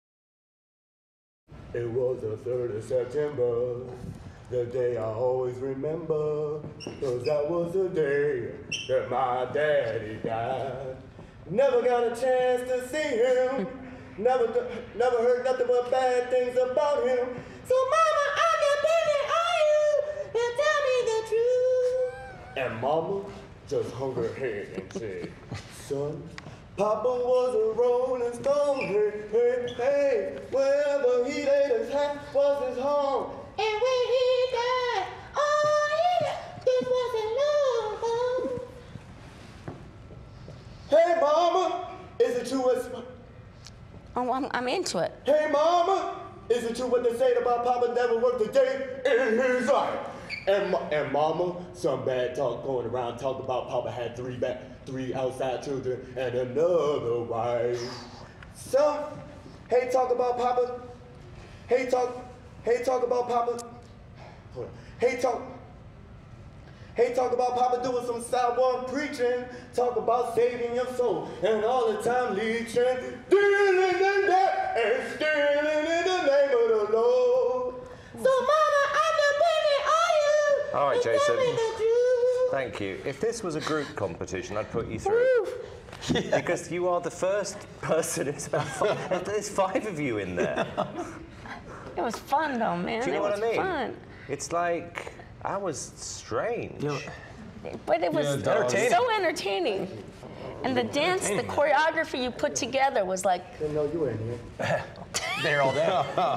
It was the 3rd of September, the day I always remember, 'cause that was the day that my daddy died. Never got a chance to see him, never heard nothing but bad things about him. So mama, I'm depending on you to tell me the truth. And mama just hung her head and said, son, Papa was a rolling stone, hey, hey, hey. Wherever he laid his hat was his home. And when he died, this wasn't love. Hey, mama, is it true what's... Oh, I'm into it. Hey, mama, is it true what they say about Papa never worked a day in his life? And mama, some bad talk going around talking about Papa had three outside children and another wife. Some hey talk about Papa. Hey talk about Papa. Hold on. Hey talk about Papa doing some sidewalk preaching. Talk about saving your soul and all the time leeching. Dealing in that and stealing in the name of the Lord. So mama, I'm depending on you. All right, to tell Jason. me the truth. Thank you. If this was a group competition, I'd put you through. Because you are the first person. It's about there's 5 of you in there. It was fun, though, man. Do you know what I mean? Fun. It's like, that was strange. But it was so entertaining. And the dance, the choreography you put together was like... Didn't know you were in here. There all day.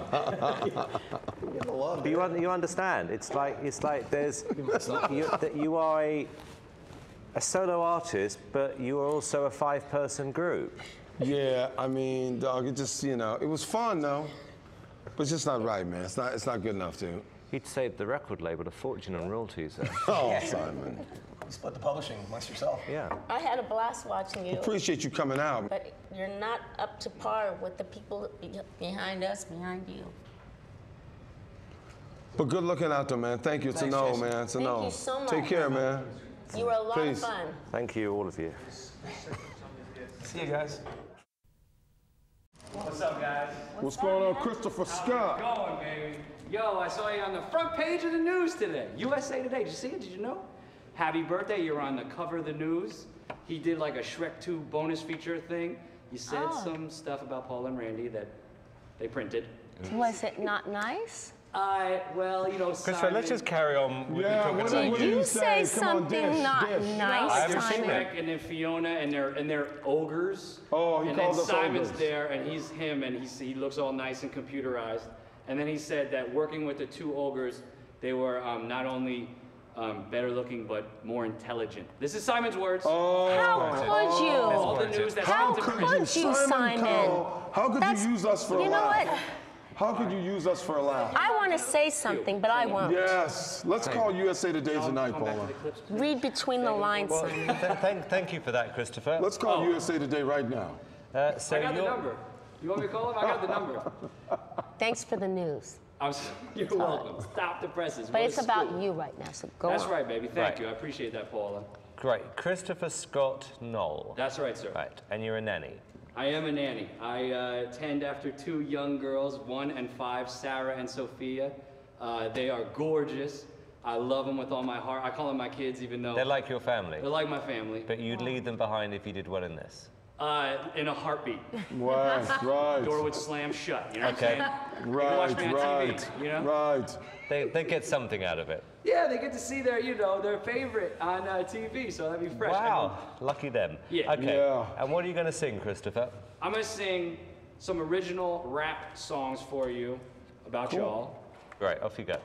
But you understand? It's like there's you are a solo artist, but you are also a 5-person group. Yeah, I mean, dog, it just, you know, it was fun though, but it's just not right, man. It's not good enough, dude. He'd saved the record label a fortune on royalties. Oh, Simon. You split the publishing amongst yourself. Yeah. I had a blast watching you. Appreciate you coming out. But you're not up to par with the people behind us, behind you. But good looking out there, man. Thank you. It's a no, Jason. man. It's a Thank no. you so much. Take care, man. You were a lot Peace. of fun. Thank you, all of you. See you guys. What's up, guys? What's going on, Christopher Scott? How's it going, baby? Yo, I saw you on the front page of the news today. USA Today. Did you see it? Did you know? Happy birthday. You're on the cover of the news. He did like a Shrek 2 bonus feature thing. You said some stuff about Paul and Randy that they printed. Was it not nice? Well, you know, Christopher, let's just carry on with Yeah, the what Did you say something not nice, I haven't seen Simon? it. Shrek and then Fiona and they're ogres. Oh, he and called then us Simon's ogres. there and he's him and he looks all nice and computerized. And then he said that working with the 2 ogres, they were not only better looking but more intelligent. This is Simon's words. Oh. How could you? All the news that's How come to could you, Simon? How could you use us for a You know laugh? what? How could you use us for a laugh? I want to say something, but I won't. Yes. Let's call USA Today tonight, Paula. Read between the lines, Well, Simon. thank you for that, Christopher. Let's call USA Today right now. So I got the number. You want me to call him? I got the number. Thanks for the news. You're welcome. Stop the presses. But it's about you right now, so go on. That's right, baby. Thank you. I appreciate that, Paula. Great. Christopher Scott Knoll. That's right, sir. Right. And you're a nanny. I am a nanny. I tend after 2 young girls, 1 and 5, Sarah and Sophia. They are gorgeous. I love them with all my heart. I call them my kids, even though... They're like your family. They're like my family. But you'd leave them behind if you did well in this. In a heartbeat. Right. Door would slam shut, you know Okay. what I'm saying? You can watch me on TV, you know? Right. They get something out of it. Yeah, they get to see their, their favorite on TV, so that'd be fresh. Wow, lucky them. Yeah. Okay. Yeah. And what are you going to sing, Christopher? I'm gonna sing some original rap songs for you about y'all. Right, off you go.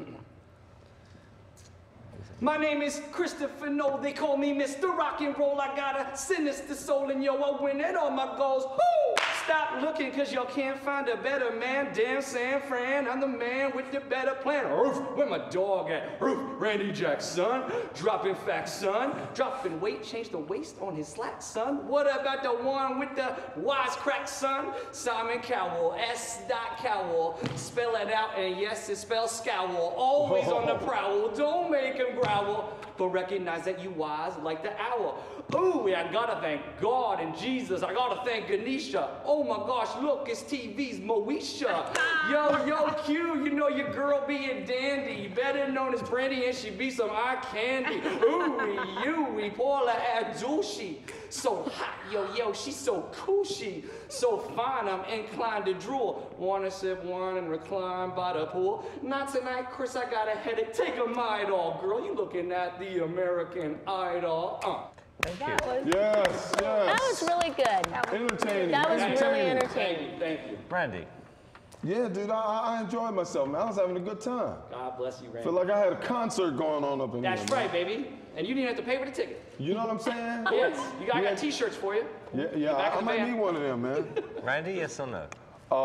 My name is Christopher No, they call me Mr. Rock and Roll. I got a sinister soul and yo, I win at all my goals. Woo! Stop looking cause y'all can't find a better man. Damn San Fran, I'm the man with the better plan. Roof, where my dog at? Roof, Randy Jack, son. Dropping facts, son. Dropping weight, change the waist on his slack, son. What about the one with the wisecrack, son? Simon Cowell, S. Cowell. Spell it out and yes, it spells scowl. Always on the prowl, don't make him growl. But recognize that you wise like the owl. Ooh, I gotta thank God and Jesus. I gotta thank Ganesha. Oh my gosh, look, it's TV's Moesha. Yo, Q, you know your girl be a dandy. Better known as Brandy and she be some eye candy. Ooh, Paula Abdul-She. So hot, yo, she's so cushy. So fine, I'm inclined to drool. Wanna sip wine and recline by the pool? Not tonight, Chris, I got a headache. Take a Midol, girl. You looking at the American Idol. Yes. That was really good. Entertaining. That was really Entertaining. entertaining. Thank you. Brandy. Yeah, dude, I enjoyed myself, man. I was having a good time. God bless you, Randy. Feel like I had a concert going on up in here. That's right, baby. And you didn't have to pay for the ticket. You know what I'm saying? Yes. I got T-shirts for you. Yeah, I might need one of them, man. Randy, yes or no?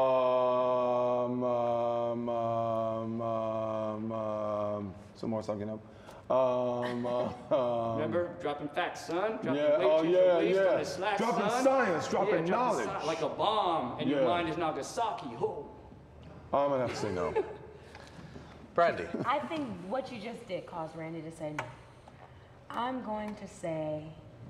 Some more sucking up. Remember, dropping facts, son. Dropping Yeah, weight, change the waist on his slack, dropping son. science, dropping knowledge. Like a bomb, and your Yeah. mind is Nagasaki. Ho. I'm gonna have to say no. Brandy. I think what you just did caused Randy to say no. I'm going to say.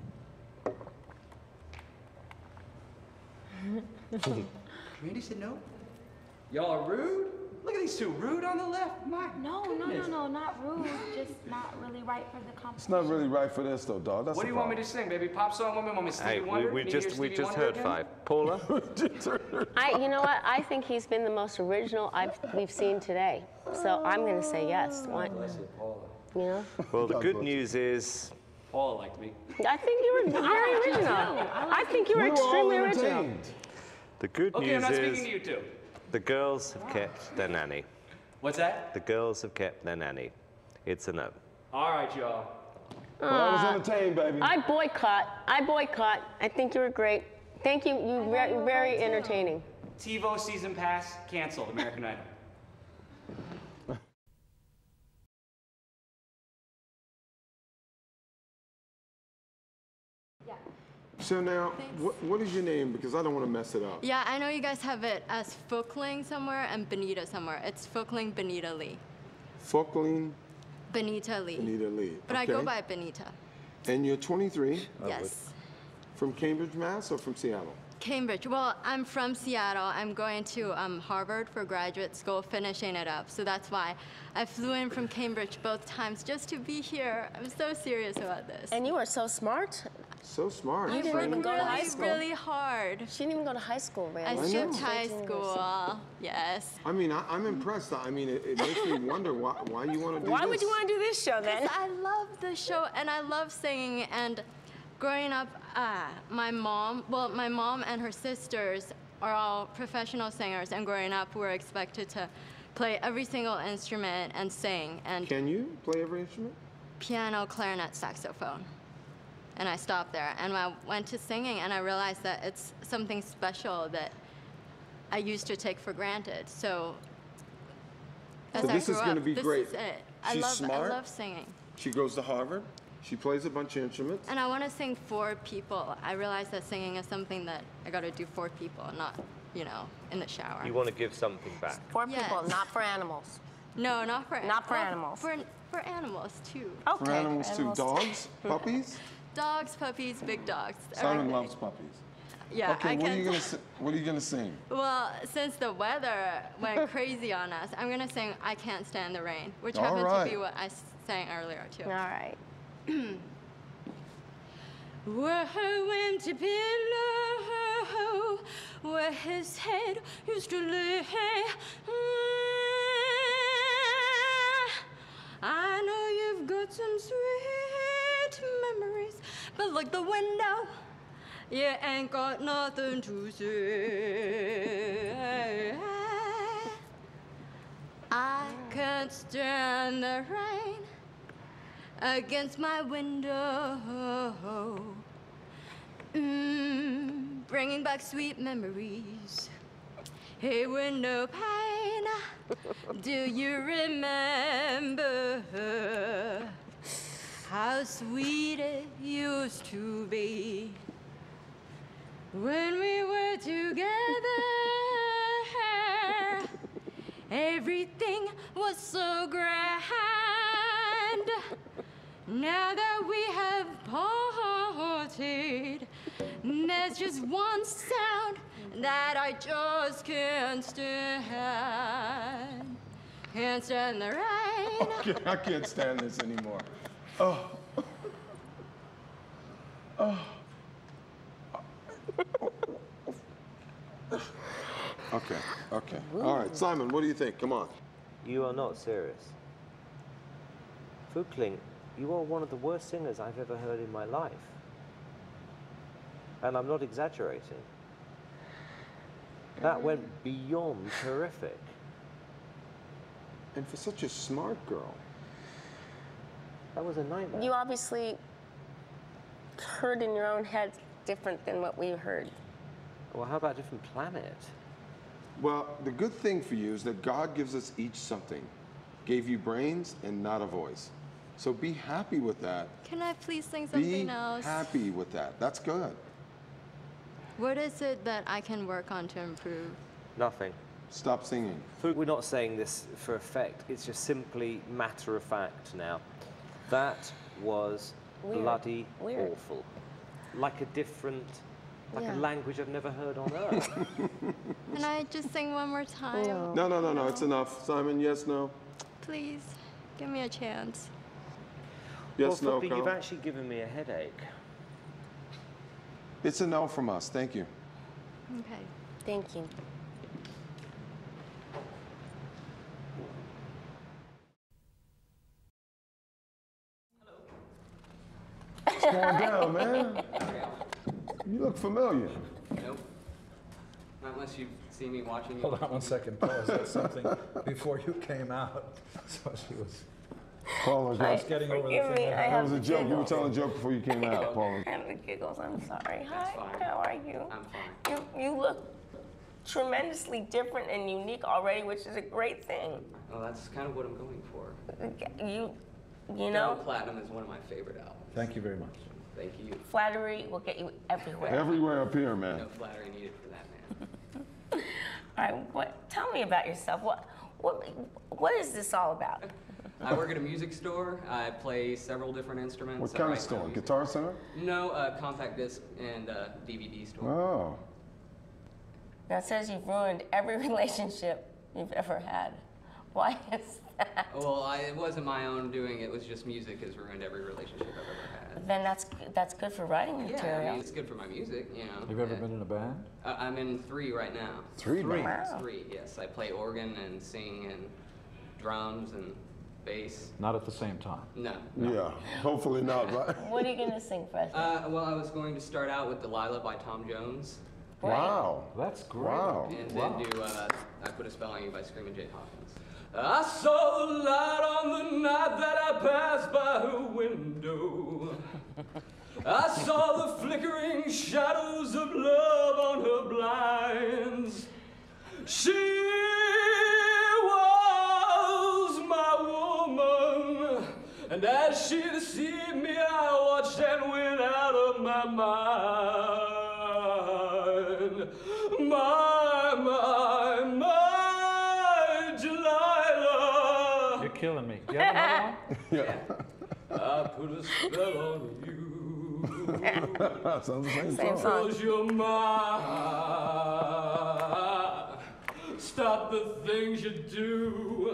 Randy said no? Y'all are rude? Look at these two, rude on the left. My No, goodness. not rude. Just not really right for the competition. It's not really right for this though, dog. That's What do you want me to sing, baby? Pop song? Want me to Stevie Hey, Wonder? we Me hear just Stevie Wonder heard again? 5. Paula? You know what? I think he's been the most original we've seen today. So I'm going to say yes. Why? Bless you, Paula. You know? Well, the good news is... Paula liked me. I think you were very original. I think you were extremely original. The good Okay, news I'm not is... speaking to you two. The girls have kept their nanny. What's that? The girls have kept their nanny. It's a no. All right, y'all. Well, I was entertained, baby. I boycott. I think you were great. Thank you. You were very entertaining. TiVo season pass canceled. American Idol. So now, what is your name? Because I don't want to mess it up. Yeah, I know you guys have it as Fukling somewhere and Benita somewhere. It's Fukling Benita Lee. Fukling Benita Lee. Benita Lee. But I go by Benita. And you're 23? Yes. From Cambridge, Mass. or from Seattle? Cambridge. Well, I'm from Seattle. I'm going to Harvard for graduate school, finishing it up. So that's why I flew in from Cambridge both times just to be here. I'm so serious about this. And you are so smart. So smart. You didn't even go to high school. Really hard. She didn't even go to high school, Randy. I skipped high school. Yes. I mean, I'm impressed. I mean, it makes me wonder why you want to do this. Why would you want to do this show then? I love the show and I love singing. And growing up, my mom and her sisters are all professional singers. And growing up, we were expected to play every single instrument and sing. And Can you play every instrument? Piano, clarinet, saxophone. And I stopped there. And I went to singing, and I realized that it's something special that I used to take for granted. So, as this is going to be great. This is it. She's I smart. love singing. She goes to Harvard. She plays a bunch of instruments. And I want to sing for people. I realize that singing is something that I got to do for people, not, in the shower. You want to give something back. For people, not for animals. No, not for animals. For animals too. Okay. For animals too. Dogs? Puppies? Dogs, puppies, big dogs. Simon everything. loves puppies. Yeah, Okay, I what are you can. gonna sing? Well, since the weather went crazy on us, I'm gonna sing "I Can't Stand the Rain," which All happened right. to be what I sang earlier too. All right. Where her winter pillow, where his head used to lay. I know you've got some sweet memories, but look the window, you ain't got nothing to say. I can't stand the rain against my window. Bringing back sweet memories. Hey, window pane, do you remember how sweet it used to be when we were together? Everything was so grand. Now that we have parted, there's just one sound that I just can't stand. Can't stand the rain. Okay, I can't stand this anymore. Oh. Oh. Okay, okay. All right, Simon, what do you think? Come on. You are not serious. Fukling, you are one of the worst singers I've ever heard in my life. And I'm not exaggerating. That went beyond terrific. And for such a smart girl. That was a nightmare. You obviously heard in your own head different than what we heard. Well, how about a different planet? Well, the good thing for you is that God gives us each something. Gave you brains and not a voice. So be happy with that. Can I please sing something else? Be happy with that. That's good. What is it that I can work on to improve? Nothing. Stop singing. We're not saying this for effect. It's just simply matter of fact now. That was bloody awful. Like a different, like a language I've never heard on earth. Can I just sing one more time? No. It's enough. Simon, yes, no? Please, give me a chance. Yes, well, no, you've actually given me a headache. It's a no from us. Thank you. Okay. Thank you. What's going down, man? You look familiar. Nope. Not unless you've seen me watching you. Hold on 1 second, Paul. Said something before you came out. So she was. Paula, just getting over the thing. That was a joke. You were telling a joke before you came out, Paula. I have the giggles. I'm sorry. That's Hi. fine. How are you? I'm fine. You look tremendously different and unique already, which is a great thing. Well, that's kind of what I'm going for. You know. Diamond Platinum is one of my favorite albums. Thank you very much. Thank you. Flattery will get you everywhere. Everywhere up here, man. No flattery needed for that, man. All right. Tell me about yourself. What is this all about? I work at a music store. I play several different instruments. What kind of store? Guitar Center? No, compact disc and DVD store. Oh. That says you've ruined every relationship you've ever had. Why is that? Well, it wasn't my own doing. It was just music has ruined every relationship I've ever had. Then that's good for writing material. Yeah, I mean, it's good for my music, you know. You've ever been in a band? I'm in 3 right now. 3 now? Wow. 3, yes. I play organ and sing and drums and bass. Not at the same time. No. Yeah, hopefully not, right? What are you going to sing for us? Well, I was going to start out with Delilah by Tom Jones. Wow. That's great. Wow. And then do I Put a Spell on You by Screaming Jay Hawkins. I saw the light on the night that I passed by her window. I saw the flickering shadows of love on her blinds. She was my woman, and as she deceived me, I watched and went out of my mind. My Delilah. You're killing me. You have another one? Yeah. I put a spell on you. Sounds the same song. Cause you're mine. Stop the things you do.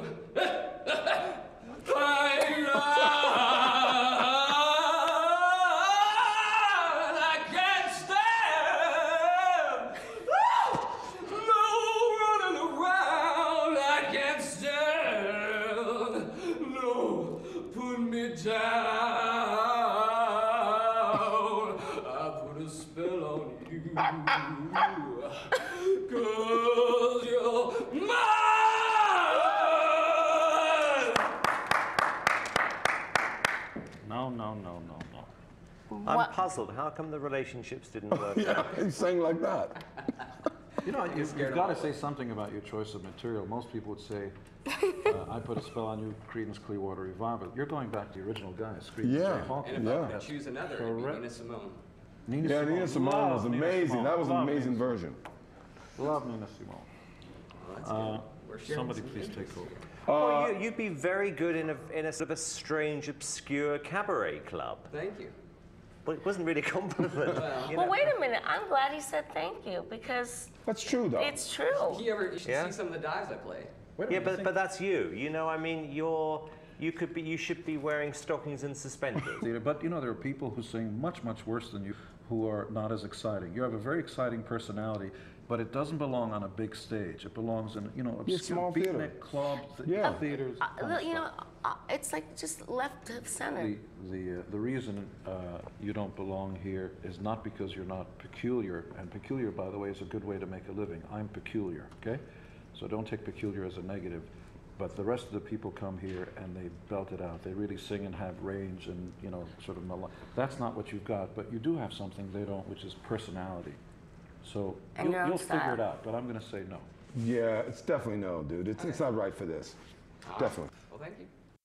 I can't stand. No running around. I can't stand. No, put me down. I put a spell on you. 'Cause you're mine. No, no, no, no, no. I'm puzzled. How come the relationships didn't work Yeah, out? he sang like that. You know, you've got to say something about your choice of material. Most people would say, I put a spell on you, Creedence Clearwater Revival. You're going back to the original guys, Creedence Yeah, J. Hawkins. And if I could choose another, it'd be Nina Simone. Nina Simone was amazing. That was an amazing version. Love Nina Simone. Somebody please take over. Well, you'd be very good in a sort of a strange, obscure cabaret club. Thank you. Well, it wasn't really a compliment. Well, wait a minute. I'm glad he said thank you because that's true, though. It's true. You should see some of the dives I play. Yeah, but that's you. You know, I mean, you should be wearing stockings and suspenders. But you know, there are people who sing much, much worse than you who are not as exciting. You have a very exciting personality, but it doesn't belong on a big stage. It belongs in, you know, obscure small theater. beatnik clubs, theaters. You know, it's like just left of center. The reason you don't belong here is not because you're not peculiar, and peculiar, by the way, is a good way to make a living. I'm peculiar, okay? So don't take peculiar as a negative. But the rest of the people come here and they belt it out. They really sing and have range and, you know, sort of that's not what you've got, but you do have something they don't, which is personality. So you'll figure it out, but I'm going to say no. Yeah, it's definitely no, dude. It's not right for this. Definitely. Well, thank you.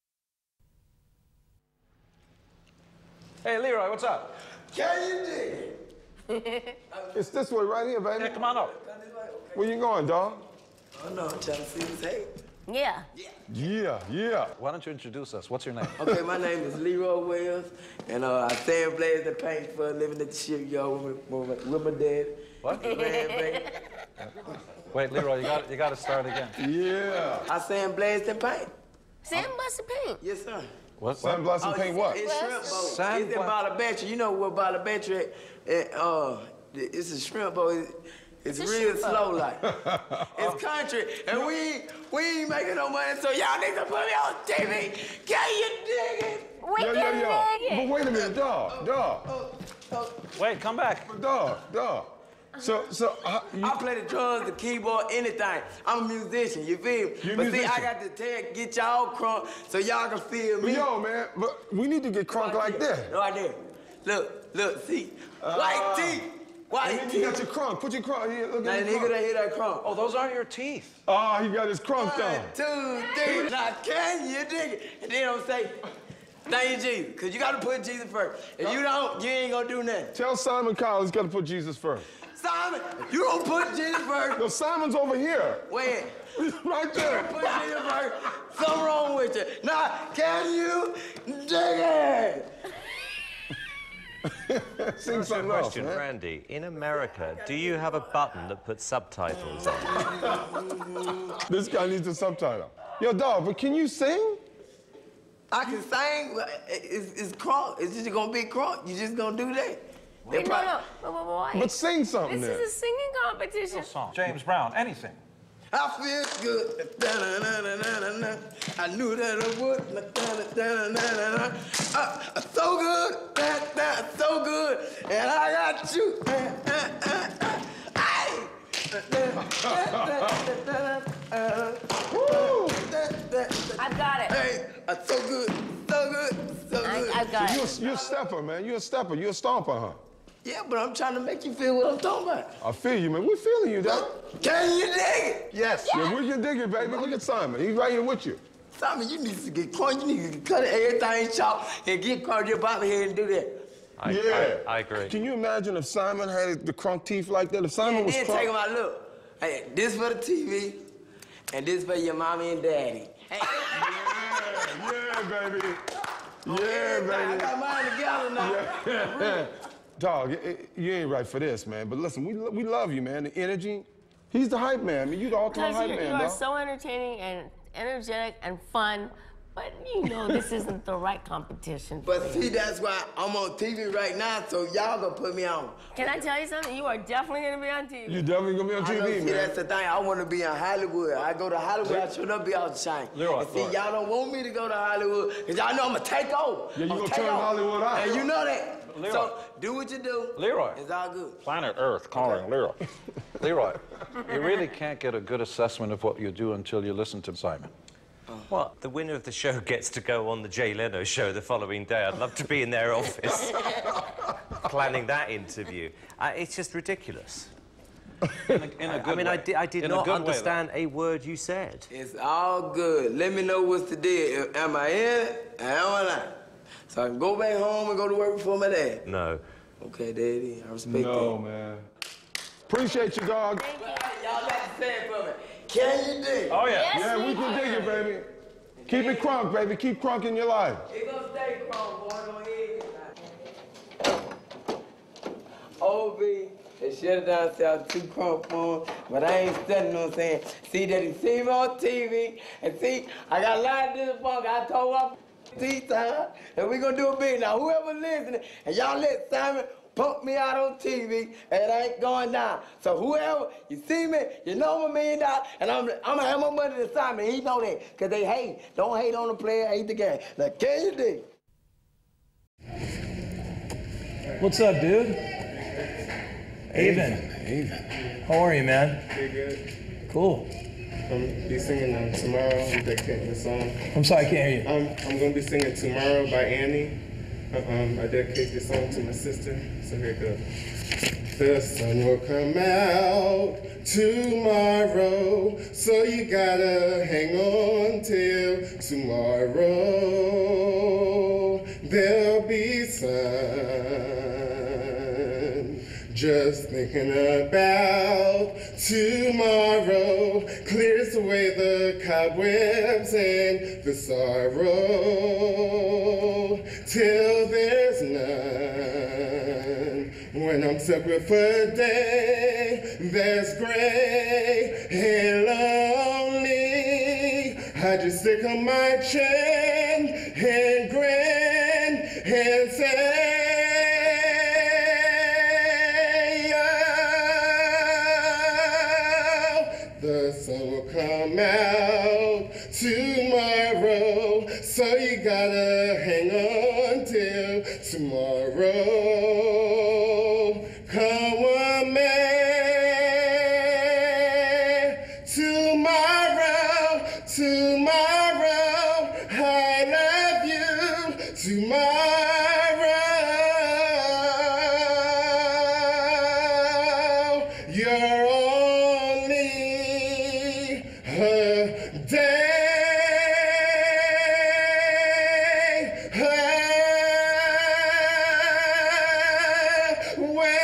Hey, Leroy, what's up? Can you dig it? It's this way right here, baby. Yeah, come on up. Where you going, dog? Oh, no, I'm trying to see what's hey. Yeah. Yeah. Why don't you introduce us? What's your name? Okay, my name is Leroy Williams, and I sandblaze and paint for a living at the shipyard with my dad. What? Grandbaby. Wait, Leroy, you got to start again. Yeah. I sandblaze and paint. Sandblast and paint? Yes, sir. What? Sandblast and paint what? It's shrimp boat. It's in Balabatry. You know what Balabatry is? It's a shrimp boat. It's real slow like. It's country, and we ain't making no money, so y'all need to put me on TV. Can you dig it? We can dig it. But wait a minute, dog. Wait, come back. Dog. So I play the drums, the keyboard, anything. I'm a musician, you feel me? You're a but musician. see, I got to get y'all crunk so y'all can feel me. Yo, man, but we need to get crunk like that. Right there. Look, see. White teeth. White teeth. You got your crunk. Put your crunk here. Look Now, at your nigga, crunk. hear that crunk. Oh, those aren't your teeth. Oh, he got his crunk on. 1, 2, 3. Now, can you dig it? And then I'm say, thank you, Jesus. Because you got to put Jesus first. If you don't, you ain't going to do nothing. Tell Simon Cowell he's got to put Jesus first. Simon, you don't put Jesus first. No, Simon's over here. Wait. Right there. Put Jesus first. Something wrong with you. Now, can you dig it? Sing something else, Question, man. Randy. In America, do you have a button that puts subtitles on? This guy needs a subtitle. Yo, dog, but can you sing? I can sing, but it's crunk. It's just gonna be crunk. You just gonna do that. Wait, no. But sing something This then. is a singing competition. Song. James Brown, anything. I feel good. Da-na-na-na-na-na. I knew that I would. Da-na-na-na-na-na. So good. So good. And I got you. I've got it. Hey, so good. I've got it. You're a stepper, man. You're a stepper. You're a stomper, huh? Yeah, but I'm trying to make you feel what I'm talking about. I feel you, man. We're feeling you, dog. Can you dig it? Yes. Yeah, we can dig it, baby. Look at Simon. He's right here with you. Simon, you need to get crunk. You need to cut everything short and get crunk your body here and do that. I agree. Can you imagine if Simon had the crunk teeth like that? If Simon was then crunk... take him out, look. Hey, this for the TV, and this for your mommy and daddy. Hey. Yeah, baby. Yeah, baby. I got mine together now. Yeah. Dog, you ain't right for this, man. But listen, we love you, man. The energy. He's the hype man. I mean, you the ultimate hype man, You are dog. so entertaining and energetic and fun, but you know this isn't the right competition. But see, that's why I'm on TV right now, so y'all gonna put me on. Can I tell you something? You are definitely gonna be on TV. You definitely gonna be on I TV, know, see, man. that's the thing. I want to be in Hollywood. I go to Hollywood, I should not be outside. And see, y'all don't want me to go to Hollywood, because y'all know I'm going to take over. Yeah, you I'ma gonna take turn over. Hollywood out. And you know that. Leroy. So do what you do. Leroy. It's all good. Planet Earth calling Leroy. Leroy, you really can't get a good assessment of what you do until you listen to Simon. Well, the winner of the show gets to go on the Jay Leno show the following day. I'd love to be in their office planning that interview. It's just ridiculous. In a good I mean, way. I did In a not good way, understand a word you said. It's all good. Let me know what's the deal. Am I in it? Am I not? So I can go back home and go to work before my dad. No. Okay, Daddy, I respect that. No, man. Appreciate you, dog. Y'all got to say it for me. Can you dig? Oh, yeah. Yeah, we can dig it, baby. Keep it crunk, baby. Keep crunk in your life. It gonna stay crunk, boy. Don't hit it. OB, they shut it down and said I was too crunk for him, but I ain't studying, you know what I'm saying? See that he see me on TV, and see, I got a lot of this funk. I told him T-time, and we gonna do a big. Now, whoever listening, and y'all let Simon pump me out on TV, and it ain't going down. So whoever, you see me, you know I'm $1 million, and I'm gonna have my money to Simon. He know that, because they hate. Don't hate on the player, hate the game. Now, can you dig? What's up, dude? Avon. How are you, man? Pretty good. Cool. I'm be singing tomorrow. I'm dedicating the song. I'm sorry, I can't hear you. I'm gonna be singing Tomorrow by Annie. I dedicate this song to my sister. So here it goes. The sun will come out tomorrow, so you gotta hang on till tomorrow. There'll be sun. Just thinking about tomorrow clears away the cobwebs and the sorrow till there's none. When I'm separate for a day that's gray and lonely, I just stick on my chin and grin and say, the sun will come out tomorrow, so you gotta hang on till tomorrow. Come on, man. Tomorrow, tomorrow, I love you. Tomorrow, you're only a day away.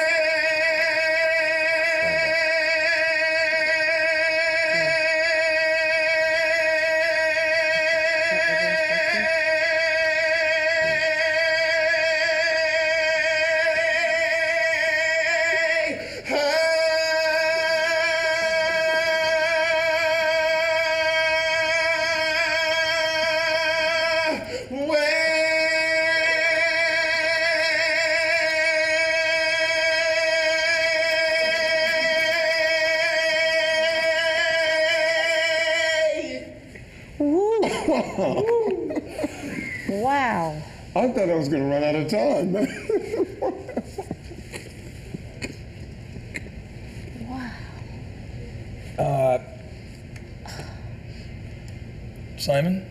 Wow. I thought I was going to run out of time, man. Simon?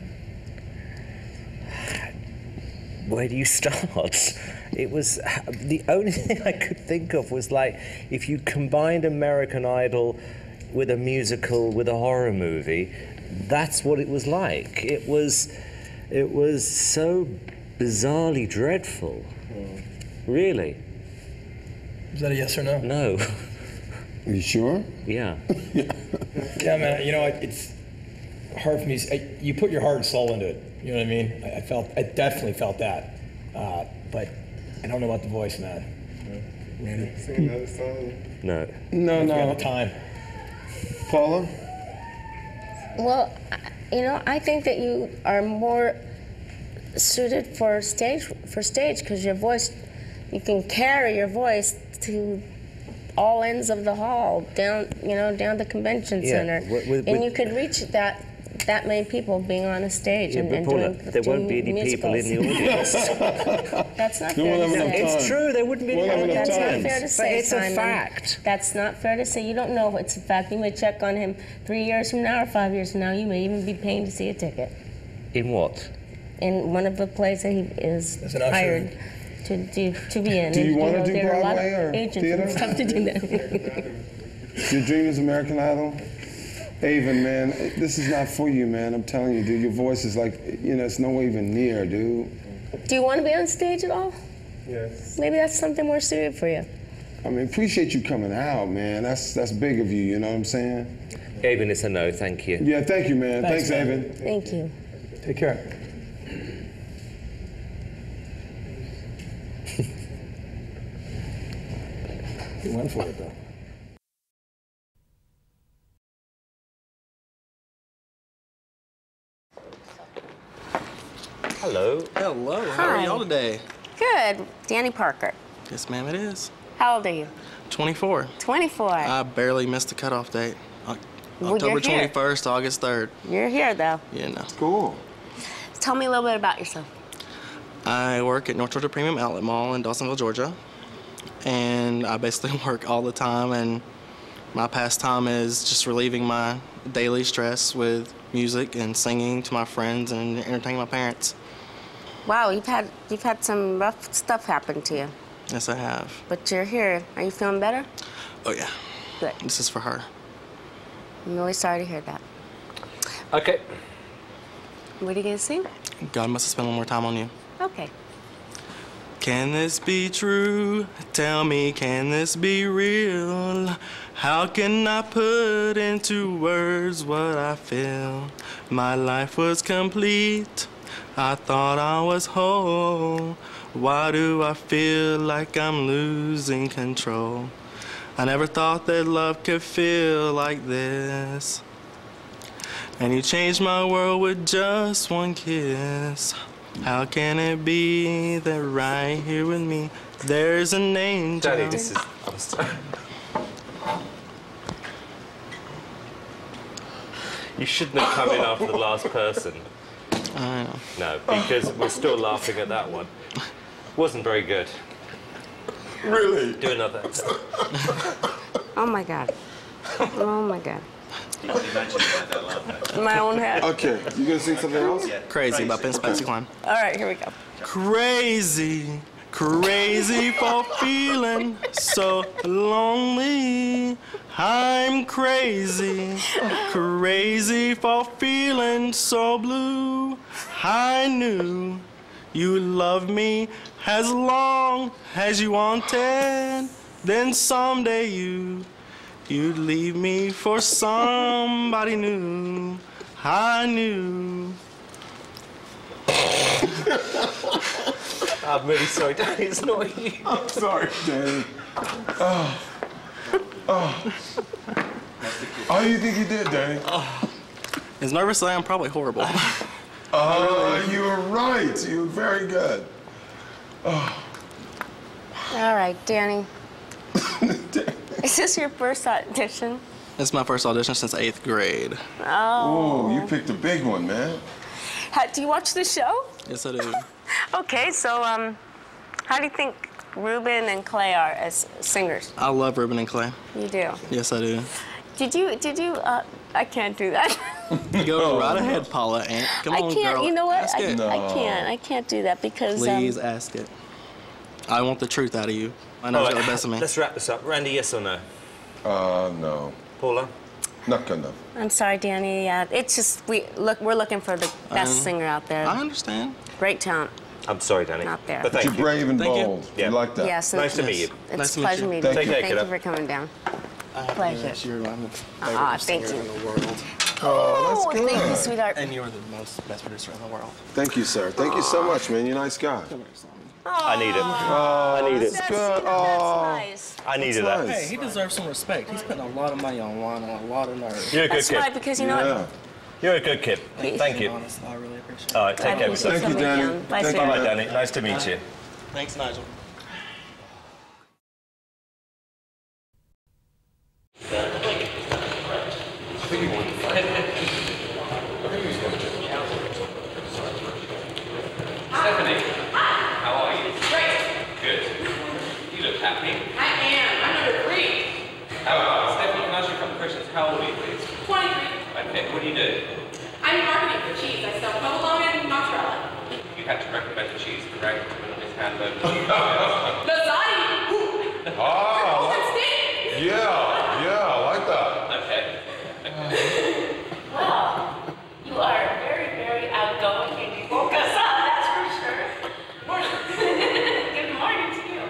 Where do you start? It was the only thing I could think of was like if you combined American Idol with a musical with a horror movie, that's what it was like. It was so bizarrely dreadful. Really. Is that a yes or no? No. You sure? Yeah. Yeah, man. You know, it's hard for me. You put your heart and soul into it. You know what I mean? I definitely felt that. But I don't know about the voice, man. Randy, sing another song. No. No. We have the time. Paula? Well, you know, I think that you are more suited for stage because your voice, you can carry your voice to all ends of the hall, down the convention center, and you could reach that that many people being on a stage Yeah, and, but and Paula, doing there won't be any people in the audience. That's not No, fair we'll to have say. enough It's time. true, there wouldn't be any Well, audience. That's not fair to But say, it's a Simon. fact. That's not fair to say. You don't know it's a fact. You may check on him 3 years from now or 5 years from now. You may even be paying to see a ticket In what? in one of the plays that he is As an usher. hired to be in. Do you And, wanna know, do there are a lot Broadway or of agents theater? and stuff to do that. Your dream is American Idol? Avon, man, this is not for you, man. I'm telling you, dude. Your voice is like, it's nowhere even near, dude. Do you want to be on stage at all? Yes. Maybe that's something more suited for you. I mean, appreciate you coming out, man. That's big of you, you know what I'm saying? Avon, it's a no, thank you. Yeah, thank you, man. Thanks, man. Avon. Thank you. Take care. He went for it, though. Hello. Hello, how are Hi. y'all today? Good. Danny Parker. Yes, ma'am, it is. How old are you? 24. 24. I barely missed the cutoff date. Well, October you're here. 21st, August 3rd. You're here, though. Yeah, no. Cool. Tell me a little bit about yourself. I work at North Georgia Premium Outlet Mall in Dawsonville, Georgia. And I basically work all the time, and my pastime is just relieving my daily stress with music and singing to my friends and entertaining my parents. Wow, you've had some rough stuff happen to you, Yes, I have. but you're here. Are you feeling better? Oh, yeah. Good. This is for her. I'm really sorry to hear that. Okay. What are you gonna sing? God must have spent one more time on you. Okay. Can this be true? Tell me, can this be real? How can I put into words what I feel? My life was complete. I thought I was whole. Why do I feel like I'm losing control? I never thought that love could feel like this. And you changed my world with just one kiss. How can it be that right here with me there's an angel? Daddy, this is... I'm sorry. You shouldn't have come in after the last person. I know. No, because we're still laughing at that one. Wasn't very good. Really? Do another. Oh my God. Oh my God. You imagine that laugh. In my own head. Okay, you gonna sing something else? Crazy by Ben Spencer Klein. All right, here we go. Crazy, crazy for feeling so lonely. I'm crazy, crazy for feeling so blue. I knew you loved me as long as you wanted. Then someday you'd leave me for somebody new. I knew. I'm really sorry, Danny. It's not you. I'm sorry, Danny. Oh. Oh. Oh, you think you did, Danny? As nervous as I am, probably horrible. Oh, you were right. You were very good. Oh. All right, Danny. Is this your first audition? It's my first audition since 8th grade. Oh. Oh, you picked a big one, man. Do you watch the show? Yes, I do. Okay, so how do you think Ruben and Clay are as singers? I love Ruben and Clay. You do? Yes, I do. Did you, I can't do that. Go right ahead, Paula. Come on, I can't, girl. you know what? Ask it. I can't do that because... Please ask it. I want the truth out of you. I know All you're right, the best of me. let's wrap this up. Randy, yes or no? No. Paula? Not good enough. I'm sorry, Danny. It's just, we're looking for the best singer out there. I understand. Great talent. I'm sorry, Danny. Not there. But thank You're you. brave and Thank you. bold. Yeah. You like that? Yes. Nice to meet you. It's Nice a to meet pleasure you. meeting you. Take care, Thank kiddo. you for coming down. Pleasure. Yes, you're my favorite Thank singer you. in the world. Oh, that's good. Thank you, sweetheart. And you're the best producer in the world. Thank you, sir. Thank you so much, man. You're a nice guy. I need it. Oh, I need it. that's good. Oh, Nice. I needed That's that. nice. Hey, he deserves some respect. He's putting a lot of money on one and a lot of nerves. You're a good That's kid. right, because you know yeah. what? You're a good kid. Thank you. Honest, I really appreciate it. All right, take I care. appreciate Thank you, something Danny. young. Bye, Thank Sarah. Bye, Danny. Nice to meet you. Thanks, Nigel. Stephanie. How are you? Great. Good. You look happy. I am. I'm number 3. Stephanie, can I ask you a couple of questions? How old are you, please? 23. Okay, what do you do? I'm marketing for cheese. I sell provolone and mozzarella. You had to recommend the cheese, correct? When his hand over. Lasagna. Ah, yeah, I like that. Okay. Well, you are very, very outgoing and you woke us up, that's for sure. Good morning to you.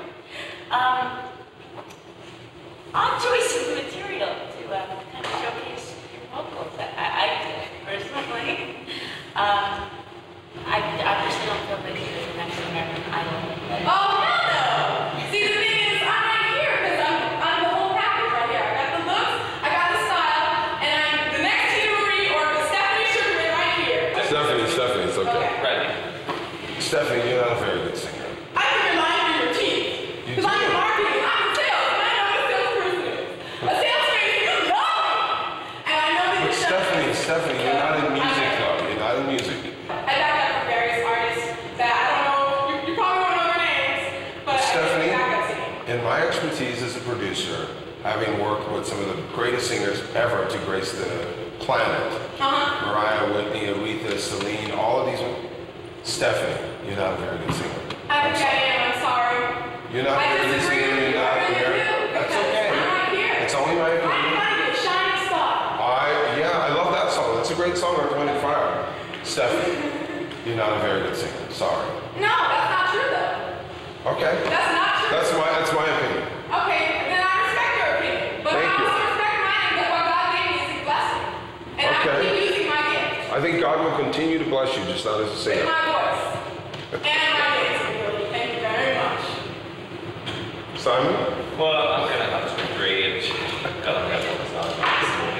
Odd choice of material to kind of showcase your vocals. I personally, I personally don't feel that you're the next American Idol. Oh, hell no! See, the thing is, I'm right here because I'm the whole package right here. I got the looks, I got the style, and I'm the next Tina Marie or the Stephanie Sugarman right here. Stephanie, it's okay. Ready. Stephanie, you're not a very good singer. I think you're lying through your teeth. Because I'm in marketing, I'm in sales, and I know what a salesperson is. A salesman, you know me. And I know that But Stephanie, you're not in music though. You're not in music. I back up from various artists that I don't know, you probably won't know their names, but Stephanie, I back up to you. in my expertise as a producer, having worked with some of the greatest singers ever to grace the planet, Mariah, Whitney, Aretha, Celine, all of these women, Stephanie, you're not a very good singer. I think I am, I'm sorry. You're not a very good singer, you're not very. That's okay. I'm right here. It's only my opinion. I'm finding a shining star. I love that song. That's a great song, Earth, Wind and Fire. Stephanie, you're not a very good singer. Sorry. No, that's not true though. Okay. That's not true. That's my opinion. Okay, then I respect your opinion. But Thank I you. also respect mine that what God gave me is His blessing. And I Okay. keep using my gift. I think God will continue to bless you, just not as a With singer. my voice. And my dancing ability. Thank you very much. Simon? Well, I'm going to have to agree, and God, I'm going to this morning.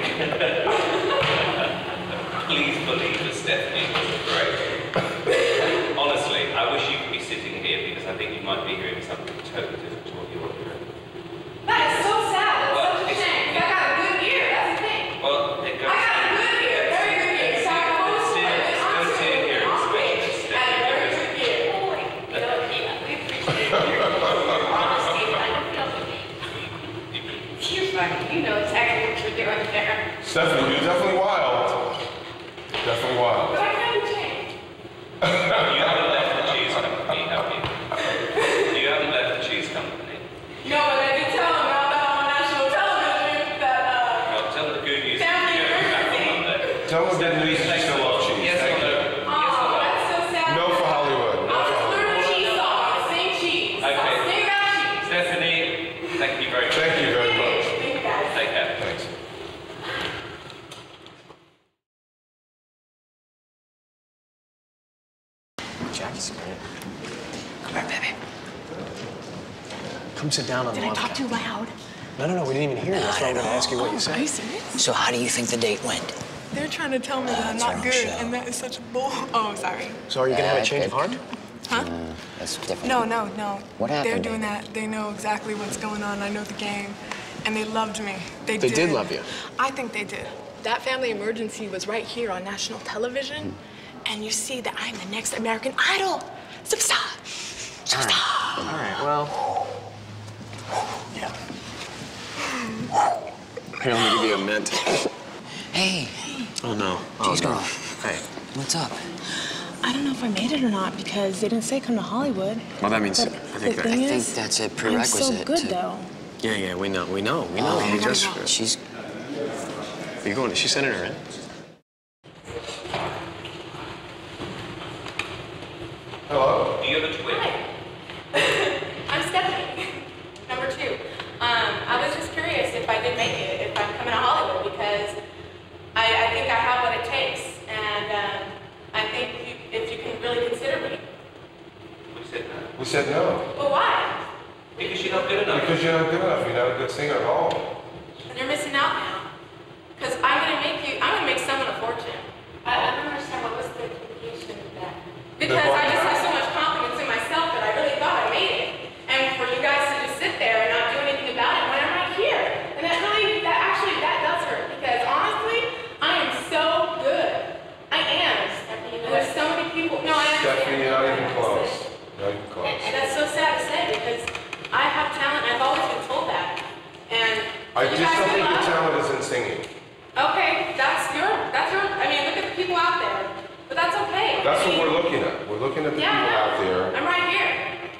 Please believe that Stephanie was great. Honestly, I wish you could be sitting here because I think you might be hearing something totally different to what you're hearing. That is so sad. That's such a shame. I got a good ear. That's the thing. Well, it goes. I got a good ear. Very good ear. So I always It's put it good on to hear, stage, on especially stage. I had a very good ear. We appreciate your honesty. I don't feel you're funny. You know exactly what you're doing there. Stephanie, you're definitely wild. Definitely wild. But I can be changed. You haven't left the cheese company, have you? You haven't left the cheese company. No, but I did tell them now that I'm on national television that Well, tell them the good news. family You're back on Monday. Tell them the news you still love cheese. Yes or no? Oh, that's so sad. No for Hollywood. No I'll for just learn Hollywood. a cheese song. Sing cheese. Okay. I'll sing about cheese. Stephanie, thank you very much. Thank you very much. Thank you guys. Take care. Thanks. Jackie's great. Come here, baby. Come sit down on the Did I lawn. talk too loud? No, we didn't even hear you. That's why I'm gonna ask you what you Are said. you serious? So how do you think the date went? They're trying to tell me that I'm not good, and that is such bull. Oh, sorry. So are you gonna have a change of heart? Huh? That's different. No. What They're happened? doing that. They know exactly what's going on. I know the game, and they loved me. They did love you. I think they did. That family emergency was right here on national television, and you see that I'm the next American Idol superstar. Superstar. All right, well. Yeah. Here, let me give you a mint. Hey. Oh, no. Cheese girl. Hey. What's up? I don't know if I made it or not because they didn't say come to Hollywood. Well, that means But I think the that. thing I think is, that's a I'm prerequisite. so good to... though. Yeah, we know. We Oh, just. she's. Are you going? Is she sending her in? Hello? Do you have a twin? I'm Stephanie, number 2. I was just curious if I did make it, if I'm coming to Hollywood, because I think I have what it takes, and I think if you can really consider me. We said no. We said no. Well, why? Because you're not good enough. Because you're not good enough. You're not a good singer at all. And you're missing out now. Because I'm gonna make someone a fortune. I don't understand what was the communication of that. Because I just have so much confidence in myself that I really thought I made it. And for you guys to just sit there and not do anything about it when I'm right here. And that does hurt. Because honestly, I am so good. I am. And there's so many people. No, I understand. Stephanie, you're not even close.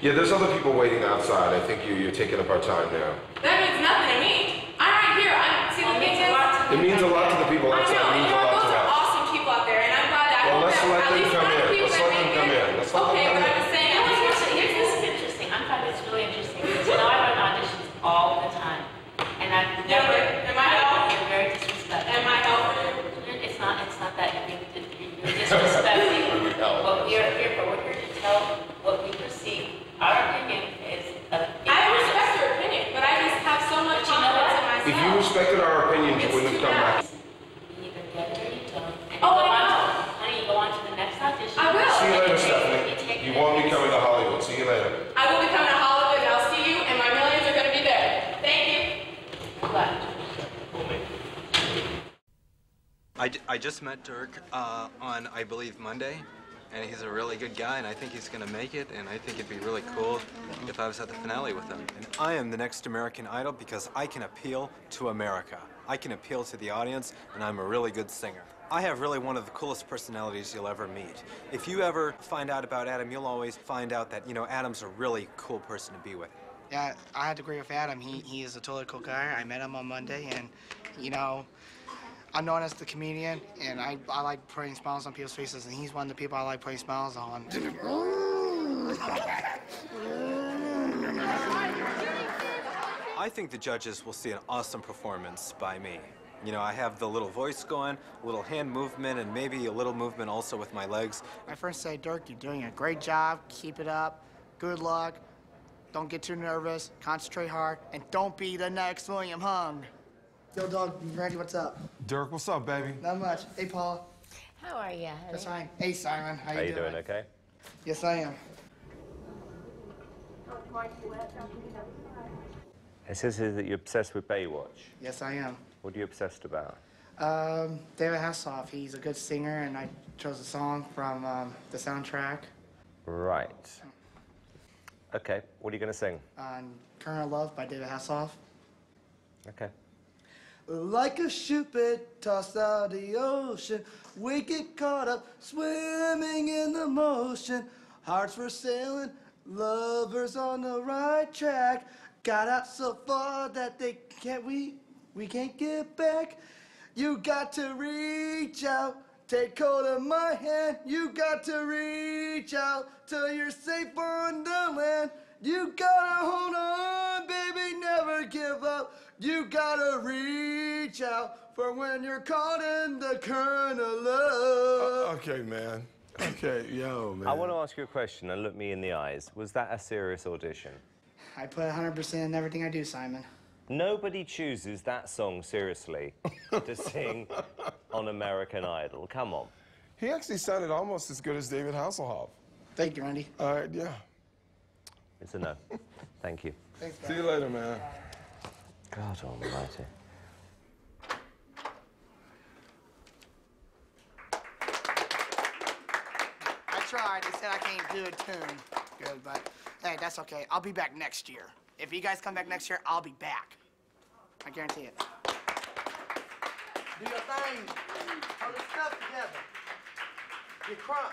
Yeah, there's other people waiting outside. I think you're taking up our time now. That means nothing to me. I'm right here. See the thing is, It means a lot to the people outside. I know, It means and a lot those to are us. awesome people out there, and I'm glad that Well, I let's hope let that at them least come one of in. the people Let's that let them make come it. in. Let's let them Okay, come but in. I'm just saying. This is interesting. I find this really interesting because, you know, I run auditions all the time. And I've never... Am I helping? You're very disrespectful. Am I helping? It's not that you're disrespecting what we are here for. We're here to tell what we perceive. Our opinion is... I respect your opinion, but I just have so much confidence in myself. If you respected our opinions, you wouldn't have come back. You either get it or you don't. And Oh, you go I on know. honey, you go on to the next audition. I will. See you later, Stephanie. You won't be coming to Hollywood. See you later. I will be coming to Hollywood, and I'll see you, and my millions are going to be there. Thank you. Bye. I just met Dirk on, I believe, Monday, and he's a really good guy, and I think he's going to make it, and I think it'd be really cool if I was at the finale with him. And I am the next American Idol because I can appeal to America. I can appeal to the audience, and I'm a really good singer. I have really one of the coolest personalities you'll ever meet. If you ever find out about Adam, you'll always find out that, you know, Adam's a really cool person to be with. Yeah, I had to agree with Adam. He is a totally cool guy. I met him on Monday, and, you know, I'm known as the comedian, and I like putting smiles on people's faces, and he's one of the people I like putting smiles on. I think the judges will see an awesome performance by me. You know, I have the little voice going, a little hand movement, and maybe a little movement also with my legs. I first say, Dirk, you're doing a great job. Keep it up. Good luck. Don't get too nervous. Concentrate hard, and don't be the next William Hung. Yo, dog, Randy, what's up? Dirk, what's up, baby? Not much. Hey, Paul. How are you, honey? That's fine. Hey, Simon. How How you you doing, okay? Yes, I am. It says here that you're obsessed with Baywatch. Yes, I am. What are you obsessed about? David Hasselhoff. He's a good singer, and I chose a song from the soundtrack. Right. Okay, what are you going to sing? Current Love by David Hasselhoff. Okay. Like a ship tossed out of the ocean, we get caught up swimming in the motion. Hearts were sailing, lovers on the right track. Got out so far that we can't get back. You got to reach out, take hold of my hand. You got to reach out till you're safe on the land. You gotta hold on, baby, never give up. You gotta reach out for when you're caught in the current of love. Okay, man. Okay, yo, man. I want to ask you a question and look me in the eyes. Was that a serious audition? I put 100% in everything I do, Simon. Nobody chooses that song seriously to sing on American Idol. Come on. He actually sounded almost as good as David Hasselhoff. Thank you, Randy. All right, yeah. It's a no. Thank you. Thanks, See you later, man. God almighty. I tried. They said I can't do a tune. Good, but hey, that's okay. I'll be back next year. If you guys come back next year, I'll be back. I guarantee it. Do your thing. Hold the stuff together. Get crunk.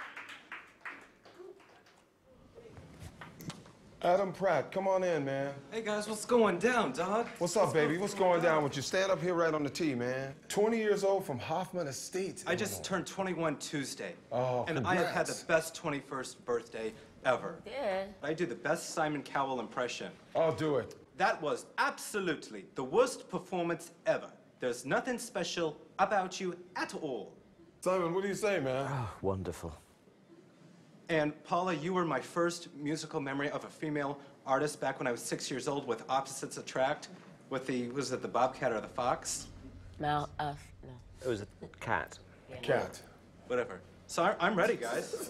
Adam Pratt, come on in, man. Hey, guys, what's going down, dog? What's up, baby? What's going down with you? Stand up here right on the tee, man. 20 years old from Hoffman Estates. I just turned 21 Tuesday. Oh, and I have had congrats. the best 21st birthday ever. Did? I do the best Simon Cowell impression. I'll do it. That was absolutely the worst performance ever. There's nothing special about you at all. Simon, what do you say, man? Oh, wonderful. And Paula, you were my first musical memory of a female artist back when I was 6 years old with Opposites Attract, with the, was it the Bobcat or the Fox? No. It was a cat. Yeah. Cat. Whatever. So I'm ready, guys.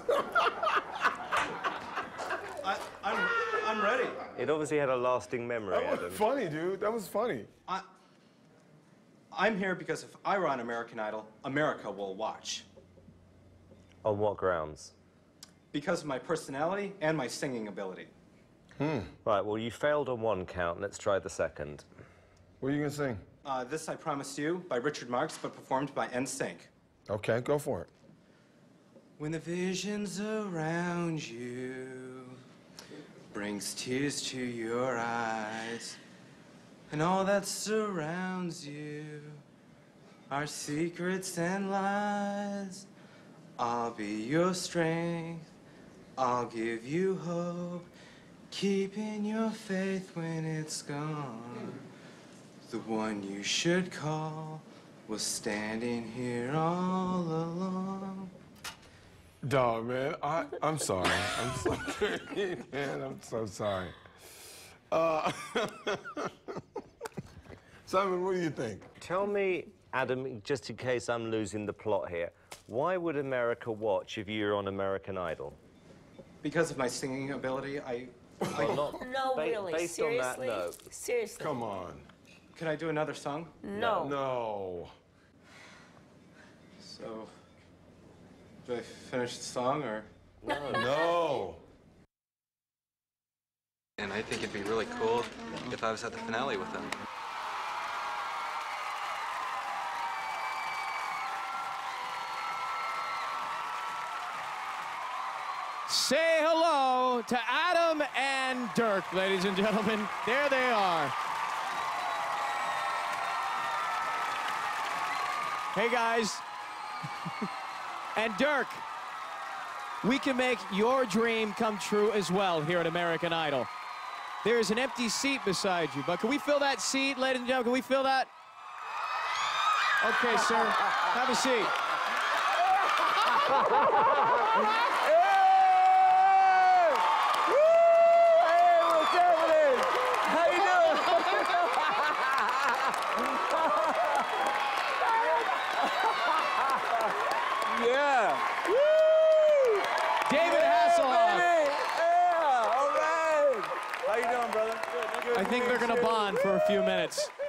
I'm ready. It obviously had a lasting memory, That was Adam. funny, dude. That was funny. I'm here because if I run American Idol, America will watch. On what grounds? Because of my personality and my singing ability. Right, well, you failed on one count. Let's try the second. What are you going to sing? This I Promised You by Richard Marx, but performed by NSYNC. Okay, go for it. When the vision's around you, brings tears to your eyes, and all that surrounds you are secrets and lies. I'll be your strength, I'll give you hope, keeping your faith when it's gone. The one you should call was standing here all alone. Dog, man, I'm sorry. I'm sorry. Man, I'm so sorry. Simon, what do you think? Tell me, Adam, just in case I'm losing the plot here, why would America watch if you're on American Idol? Because of my singing ability, No, really. Based Seriously? on that, no. Seriously. Come on. Could I do another song? No. No. So, do I finish the song or? No. No. And I think it'd be really cool if I was at the finale with them. Say hello to Adam and Dirk, ladies and gentlemen. There they are. Hey, guys. And Dirk, we can make your dream come true as well here at American Idol. There is an empty seat beside you, but can we fill that seat, ladies and gentlemen? Can we fill that? Okay, sir. Have a seat. Yeah. Woo! David Hasselhoff. Yeah, all right. How you doing, brother? Good. I think they're going to bond for a few minutes.